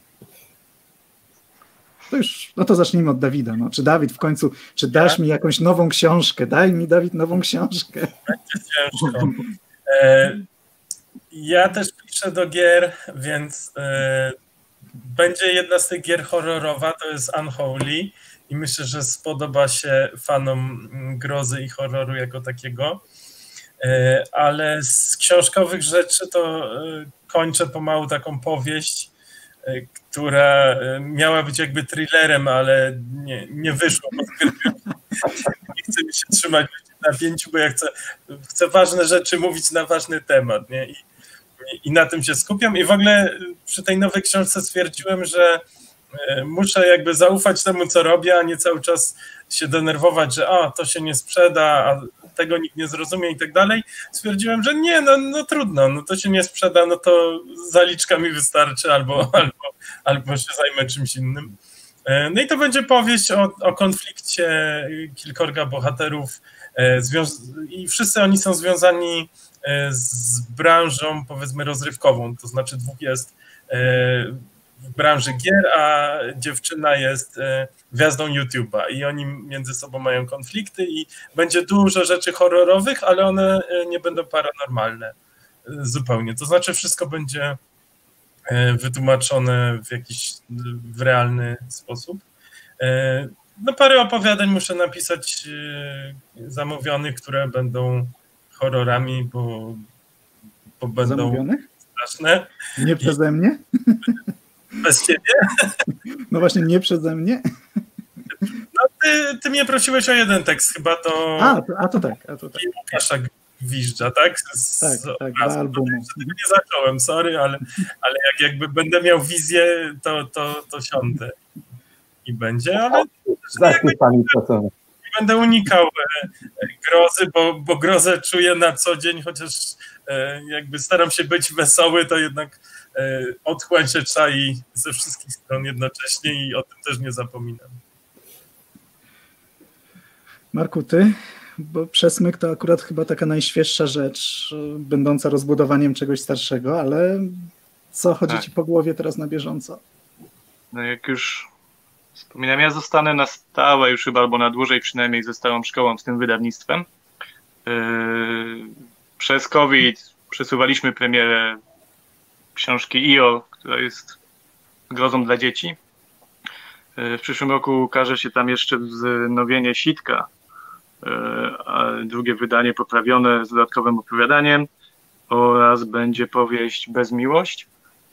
To już, no to zacznijmy od Dawida. No, czy Dawid w końcu, czy dasz mi jakąś nową książkę? Daj mi, Dawid, nową książkę. Będzie ciężko. E, ja też piszę do gier, więc e, będzie jedna z tych gier horrorowa, to jest Unholy i myślę, że spodoba się fanom grozy i horroru jako takiego. E, ale z książkowych rzeczy to e, kończę pomału taką powieść, która miała być jakby thrillerem, ale nie, nie wyszło. Nie chcę mi się trzymać na napięciu, bo ja chcę, chcę ważne rzeczy mówić na ważny temat. Nie? I, I na tym się skupiam. I w ogóle przy tej nowej książce stwierdziłem, że muszę jakby zaufać temu, co robię, a nie cały czas się denerwować, że a, to się nie sprzeda, a tego nikt nie zrozumie i tak dalej. Stwierdziłem, że nie, no, no trudno, no to się nie sprzeda, no to zaliczka mi wystarczy albo, albo, albo się zajmę czymś innym. No i to będzie powieść o, o konflikcie kilkorga bohaterów i wszyscy oni są związani z branżą, powiedzmy, rozrywkową, to znaczy dwóch jest w branży gier, a dziewczyna jest gwiazdą YouTube'a i oni między sobą mają konflikty i będzie dużo rzeczy horrorowych, ale one nie będą paranormalne zupełnie. To znaczy wszystko będzie wytłumaczone w jakiś w realny sposób. No parę opowiadań muszę napisać zamówionych, które będą horrorami, bo, bo będą zamówionych? Straszne. Nie przeze mnie? Bez ciebie? No właśnie, nie przeze mnie. No ty, ty mnie prosiłeś o jeden tekst chyba, to... A, to, a to tak. A to tak. Łukasza Gwizdża, tak? Z, tak, z tak, dwa albumy. Tego nie zacząłem, sorry, ale, ale jak jakby będę miał wizję, to, to, to siądę i będzie, ale jakby nie będę unikał grozy, bo, bo grozę czuję na co dzień, chociaż jakby staram się być wesoły, to jednak otchłań się czai ze wszystkich stron jednocześnie i o tym też nie zapominam. Marku, ty? Bo Przesmyk to akurat chyba taka najświeższa rzecz, będąca rozbudowaniem czegoś starszego, ale co chodzi tak. ci po głowie teraz na bieżąco? No jak już wspominałem, ja zostanę na stałe już chyba, albo na dłużej przynajmniej ze stałą szkołą z tym wydawnictwem. Yy, przez COVID przesuwaliśmy premierę książki I O, która jest grozą dla dzieci. Yy, w przyszłym roku ukaże się tam jeszcze wznowienie Sitka, a drugie wydanie poprawione z dodatkowym opowiadaniem oraz będzie powieść Bezmiłość.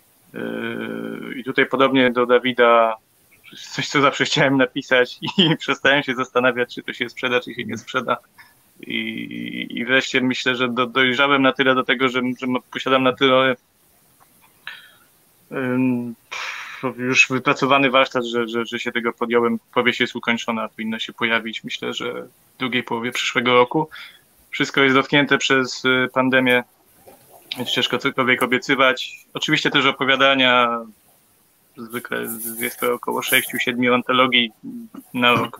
I tutaj podobnie do Dawida coś, co zawsze chciałem napisać i przestałem się zastanawiać, czy to się sprzeda, czy się nie sprzeda. I, i wreszcie myślę, że do, dojrzałem na tyle do tego, że, że posiadam na tyle um, już wypracowany warsztat, że, że, że się tego podjąłem. Powieść jest ukończona, powinna się pojawić, myślę, że w drugiej połowie przyszłego roku. Wszystko jest dotknięte przez pandemię, więc ciężko cokolwiek obiecywać. Oczywiście też opowiadania zwykle jest to około sześciu, siedmiu antologii na rok.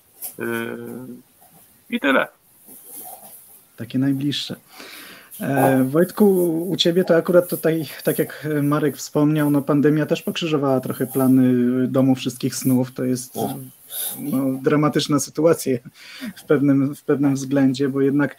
I tyle. Takie najbliższe. E, Wojtku, u Ciebie to akurat tutaj, tak jak Marek wspomniał, no pandemia też pokrzyżowała trochę plany Domu Wszystkich Snów. To jest no, dramatyczna sytuacja w pewnym, w pewnym względzie, bo jednak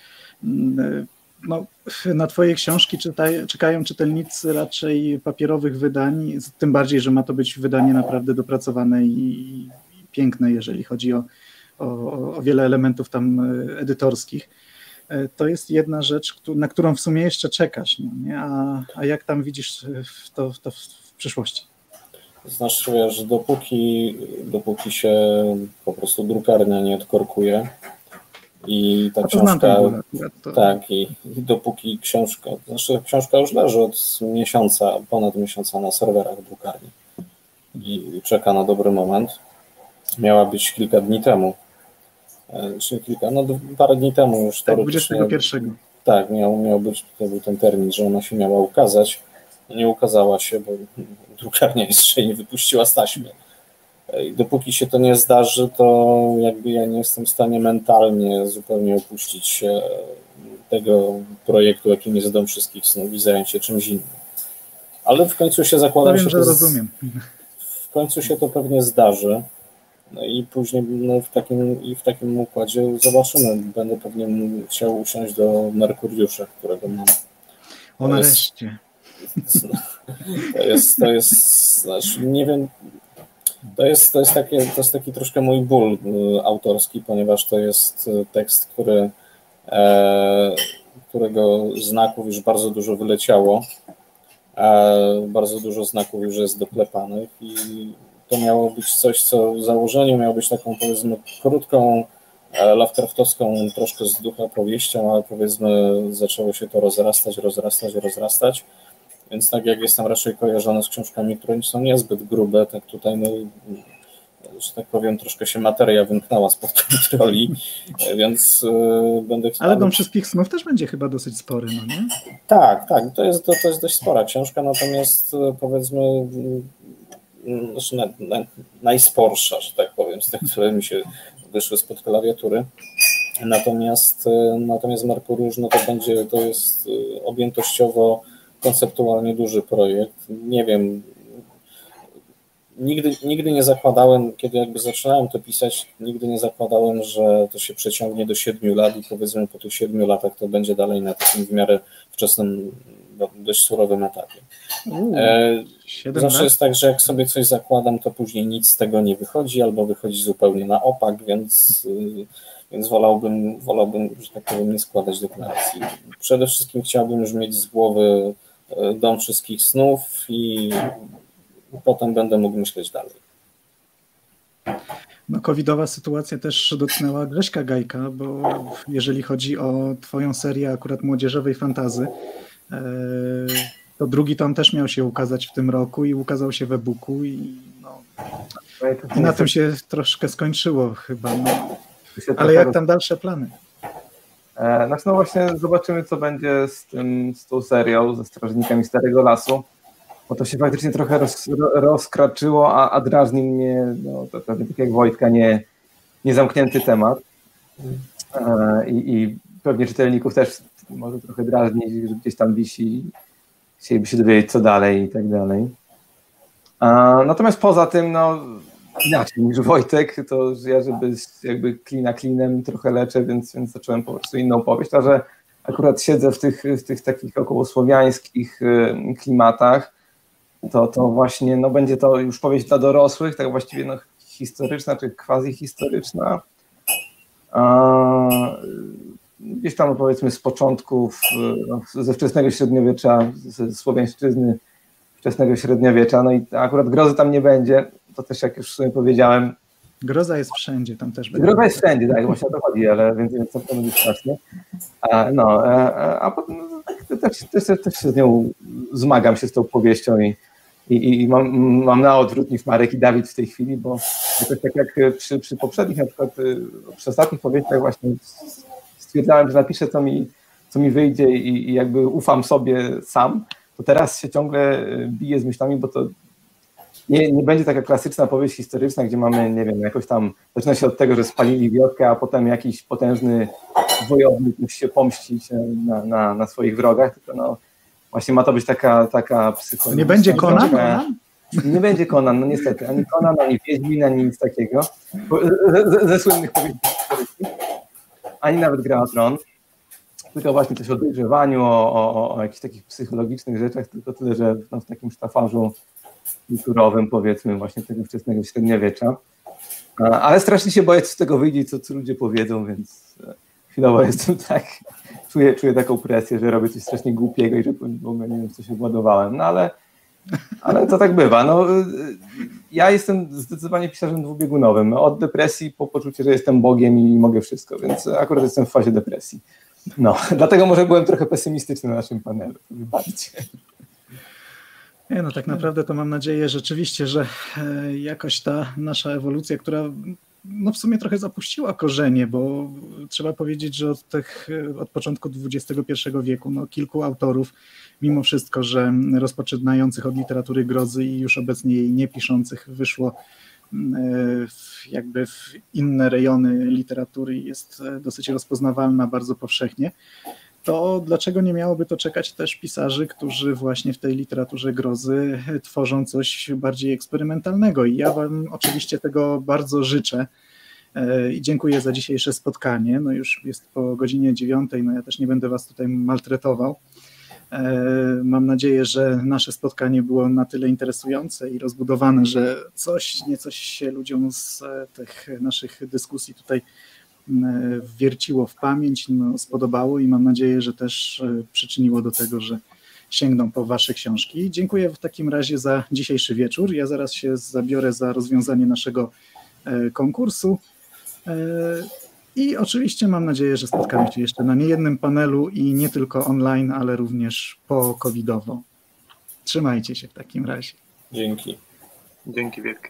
no, na Twoje książki czytaj, czekają czytelnicy raczej papierowych wydań, tym bardziej, że ma to być wydanie naprawdę dopracowane i, i piękne, jeżeli chodzi o, o, o wiele elementów tam edytorskich. To jest jedna rzecz, na którą w sumie jeszcze czekasz, no nie? A, a jak tam widzisz to, to w przyszłości? Znaczy, wiesz, dopóki, dopóki się po prostu drukarnia nie odkorkuje i ta książka, to... tak, i, i dopóki książka, znaczy książka już leży od miesiąca, ponad miesiąca na serwerach drukarni i czeka na dobry moment. Miała być kilka dni temu. Czy kilka, no parę dni temu już tak, dwudziestego pierwszego. Tak, miał, miał być, to był ten termin, że ona się miała ukazać. Nie ukazała się, bo drukarnia jeszcze nie wypuściła z taśmy. I dopóki się to nie zdarzy, to jakby ja nie jestem w stanie mentalnie zupełnie opuścić się tego projektu, jakim jest Dom Wszystkich Snów i zająć się czymś innym. Ale w końcu się zakładam, Powiem, że to rozumiem. W końcu się to pewnie zdarzy. No i później no, w, takim, i w takim układzie zobaczymy. Będę pewnie chciał usiąść do Merkuriusza, którego mam. O, nareszcie. To jest, to jest, znaczy nie wiem, to jest, to jest, takie, to jest taki troszkę mój ból autorski, ponieważ to jest tekst, który, e, którego znaków już bardzo dużo wyleciało, e, bardzo dużo znaków już jest doklepanych i to miało być coś, co w założeniu miało być taką, powiedzmy, krótką, Lovecraftowską, troszkę z ducha powieścią, ale powiedzmy zaczęło się to rozrastać, rozrastać, rozrastać, więc tak jak jestem raczej kojarzony z książkami, które są niezbyt grube, tak tutaj, no, że tak powiem, troszkę się materia wymknęła spod kontroli, więc yy, będę chciał... Ale Dom Wszystkich Snów też będzie chyba dosyć spory, no nie? Tak, tak, to jest, to, to jest dość spora książka, natomiast powiedzmy znaczy na, na, najsporsza, że tak powiem, z tych, które mi się wyszły spod klawiatury. Natomiast, natomiast Merkuriusz, no to będzie, to jest objętościowo, konceptualnie duży projekt. Nie wiem, nigdy, nigdy nie zakładałem, kiedy jakby zaczynałem to pisać, nigdy nie zakładałem, że to się przeciągnie do siedmiu lat i powiedzmy po tych siedmiu latach to będzie dalej na takim w miarę wczesnym, dość surowym etapie. Uuu, Zawsze jest tak, że jak sobie coś zakładam, to później nic z tego nie wychodzi, albo wychodzi zupełnie na opak, więc, więc wolałbym, wolałbym, że tak powiem, nie składać deklaracji. Przede wszystkim chciałbym już mieć z głowy Dom Wszystkich Snów i potem będę mógł myśleć dalej. No, covidowa sytuacja też dotknęła Grześka Gajka, bo jeżeli chodzi o twoją serię akurat młodzieżowej fantazy, to drugi tom też miał się ukazać w tym roku i ukazał się w e-booku i, no, i na tym się troszkę skończyło chyba. No. Ale jak tam dalsze plany? Znaczy no właśnie zobaczymy, co będzie z, tym, z tą serią, ze Strażnikami Starego Lasu, bo to się faktycznie trochę roz, rozkraczyło, a, a drażni mnie, no, to pewnie tak jak Wojtka, nie, niezamknięty temat. I, i pewnie czytelników też może trochę drażnić, że gdzieś tam wisi, chcieliby się dowiedzieć, co dalej i tak dalej. Natomiast poza tym, no inaczej niż Wojtek, to ja, żeby jakby klina klinem trochę leczę, więc, więc zacząłem po prostu inną powieść, a że akurat siedzę w tych, w tych takich okołosłowiańskich klimatach, to, to właśnie no, będzie to już powieść dla dorosłych, tak właściwie no, historyczna czy quasi-historyczna. Gdzieś tam powiedzmy z początków, no, ze wczesnego średniowiecza, ze słowiańszczyzny wczesnego średniowiecza, no i akurat grozy tam nie będzie, to też jak już w sumie powiedziałem. Groza jest wszędzie, tam też będzie. Groza jest wszędzie, tak, właśnie o to chodzi, ale więc, więc to będzie strasznie. A, no, a, a potem no, tak, też, też, też się z nią zmagam się z tą powieścią i, i, i mam, mam na odwrót niż Marek i Dawid w tej chwili, bo to tak jak przy, przy poprzednich, na przykład przy ostatnich powieściach właśnie stwierdzałem, że napiszę, co mi, co mi wyjdzie i, i jakby ufam sobie sam, to teraz się ciągle biję z myślami, bo to nie, nie będzie taka klasyczna powieść historyczna, gdzie mamy, nie wiem, jakoś tam, zaczyna się od tego, że spalili wioskę, a potem jakiś potężny wojownik musi się pomścić na, na, na swoich wrogach, tylko no właśnie ma to być taka, taka psychologiczna... Nie będzie Conan? Conan? Nie będzie Conan, no niestety, ani Conan, ani Wiedźmin, ani nic takiego, ze, ze, ze słynnych powieści historycznych, ani nawet Gra o Tron, tylko właśnie coś o dojrzewaniu, o, o, o jakichś takich psychologicznych rzeczach, tylko tyle, że no, w takim sztafarzu kulturowym, powiedzmy, właśnie tego wczesnego średniowiecza. Ale strasznie się boję, co z tego wyjdzie, co, co ludzie powiedzą, więc chwilowo jestem tak, czuję, czuję taką presję, że robię coś strasznie głupiego i że w ogóle nie wiem, w co się władowałem, no ale, ale to tak bywa. No, ja jestem zdecydowanie pisarzem dwubiegunowym, od depresji po poczucie, że jestem Bogiem i mogę wszystko, więc akurat jestem w fazie depresji. No, dlatego może byłem trochę pesymistyczny na naszym panelu. Wybaczcie. Nie, no tak naprawdę to mam nadzieję rzeczywiście, że jakoś ta nasza ewolucja, która no w sumie trochę zapuściła korzenie, bo trzeba powiedzieć, że od, tych, od początku dwudziestego pierwszego wieku no, kilku autorów, mimo wszystko, że rozpoczynających od literatury grozy i już obecnie jej nie piszących wyszło w, jakby w inne rejony literatury i jest dosyć rozpoznawalna bardzo powszechnie, to dlaczego nie miałoby to czekać też pisarzy, którzy właśnie w tej literaturze grozy tworzą coś bardziej eksperymentalnego i ja wam oczywiście tego bardzo życzę i dziękuję za dzisiejsze spotkanie. No już jest po godzinie dziewiątej, no ja też nie będę was tutaj maltretował. Mam nadzieję, że nasze spotkanie było na tyle interesujące i rozbudowane, że coś, niecoś się ludziom z tych naszych dyskusji tutaj wwierciło w pamięć, no, spodobało i mam nadzieję, że też przyczyniło do tego, że sięgną po wasze książki. Dziękuję w takim razie za dzisiejszy wieczór. Ja zaraz się zabiorę za rozwiązanie naszego konkursu i oczywiście mam nadzieję, że spotkamy się jeszcze na niejednym panelu i nie tylko online, ale również po covidowo. Trzymajcie się w takim razie. Dzięki. Dzięki wielkie.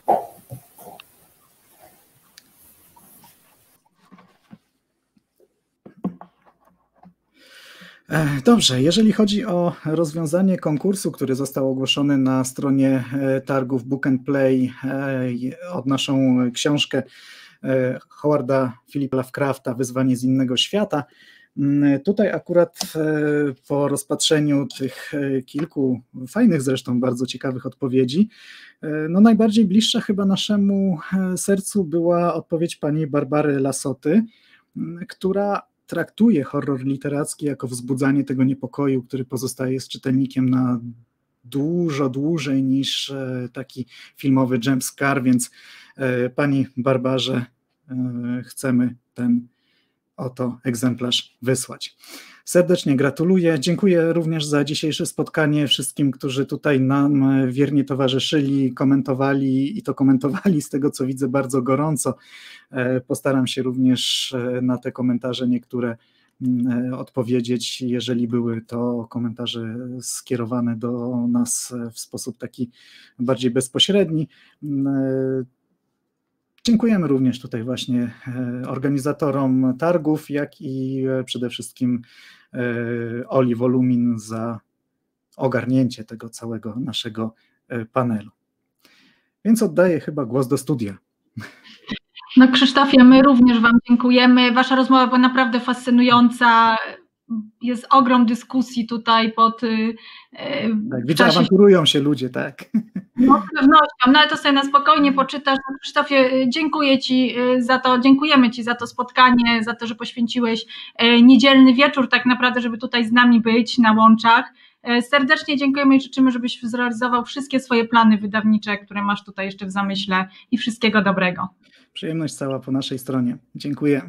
Dobrze, jeżeli chodzi o rozwiązanie konkursu, który został ogłoszony na stronie targów Book and Play od naszą książkę Howarda Philippa Lovecrafta Wyzwanie z innego świata, tutaj akurat po rozpatrzeniu tych kilku fajnych zresztą bardzo ciekawych odpowiedzi, no najbardziej bliższa chyba naszemu sercu była odpowiedź pani Barbary Lasoty, która traktuje horror literacki jako wzbudzanie tego niepokoju, który pozostaje z czytelnikiem na dużo dłużej niż taki filmowy jumpscare, więc pani Barbarze chcemy ten oto egzemplarz wysłać. Serdecznie gratuluję. Dziękuję również za dzisiejsze spotkanie wszystkim, którzy tutaj nam wiernie towarzyszyli, komentowali i to komentowali z tego, co widzę, bardzo gorąco. Postaram się również na te komentarze niektóre odpowiedzieć, jeżeli były to komentarze skierowane do nas w sposób taki bardziej bezpośredni. Dziękujemy również tutaj właśnie organizatorom targów, jak i przede wszystkim Oli Wolumin za ogarnięcie tego całego naszego panelu. Więc oddaję chyba głos do studia. No Krzysztofie, my również wam dziękujemy. Wasza rozmowa była naprawdę fascynująca. Jest ogrom dyskusji tutaj pod... Tak, widzę, czasie... awanturują się ludzie, tak. No z pewnością, no ale to sobie na spokojnie poczytasz. No, Krzysztofie, dziękuję ci za to, dziękujemy ci za to spotkanie, za to, że poświęciłeś niedzielny wieczór tak naprawdę, żeby tutaj z nami być na łączach. Serdecznie dziękujemy i życzymy, żebyś zrealizował wszystkie swoje plany wydawnicze, które masz tutaj jeszcze w zamyśle i wszystkiego dobrego. Przyjemność cała po naszej stronie. Dziękuję.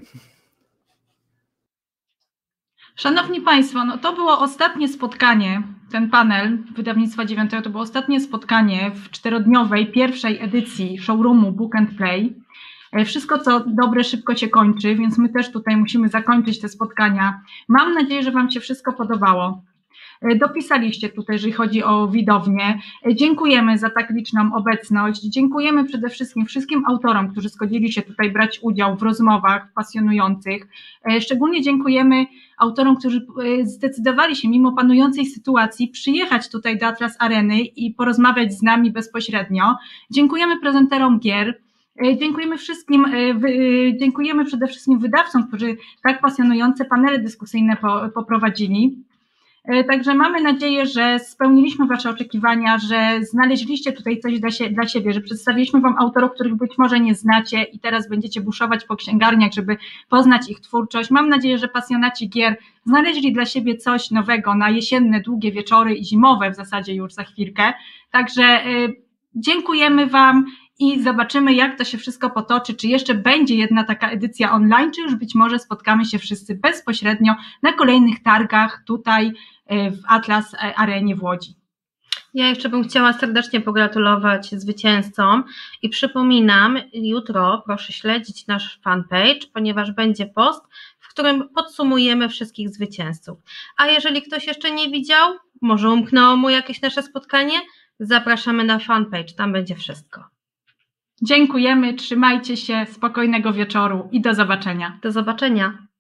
Szanowni Państwo, no to było ostatnie spotkanie, ten panel Wydawnictwa dziewiątego to było ostatnie spotkanie w czterodniowej pierwszej edycji showroomu Book and Play. Wszystko co dobre szybko się kończy, więc my też tutaj musimy zakończyć te spotkania. Mam nadzieję, że Wam się wszystko podobało. dopisaliście tutaj, jeżeli chodzi o widownię. Dziękujemy za tak liczną obecność. Dziękujemy przede wszystkim wszystkim autorom, którzy zgodzili się tutaj brać udział w rozmowach pasjonujących. Szczególnie dziękujemy autorom, którzy zdecydowali się mimo panującej sytuacji przyjechać tutaj do Atlas Areny i porozmawiać z nami bezpośrednio. Dziękujemy prezenterom gier. Dziękujemy wszystkim, dziękujemy przede wszystkim wydawcom, którzy tak pasjonujące panele dyskusyjne poprowadzili. Także mamy nadzieję, że spełniliśmy Wasze oczekiwania, że znaleźliście tutaj coś dla, sie, dla siebie, że przedstawiliśmy Wam autorów, których być może nie znacie i teraz będziecie buszować po księgarniach, żeby poznać ich twórczość. Mam nadzieję, że pasjonaci gier znaleźli dla siebie coś nowego na jesienne, długie wieczory i zimowe w zasadzie już za chwilkę. Także y, dziękujemy Wam i zobaczymy, jak to się wszystko potoczy, czy jeszcze będzie jedna taka edycja online, czy już być może spotkamy się wszyscy bezpośrednio na kolejnych targach tutaj w Atlas Arenie w Łodzi. Ja jeszcze bym chciała serdecznie pogratulować zwycięzcom i przypominam, jutro proszę śledzić nasz fanpage, ponieważ będzie post, w którym podsumujemy wszystkich zwycięzców. A jeżeli ktoś jeszcze nie widział, może umknęło mu jakieś nasze spotkanie, zapraszamy na fanpage, tam będzie wszystko. Dziękujemy, trzymajcie się, spokojnego wieczoru i do zobaczenia. Do zobaczenia.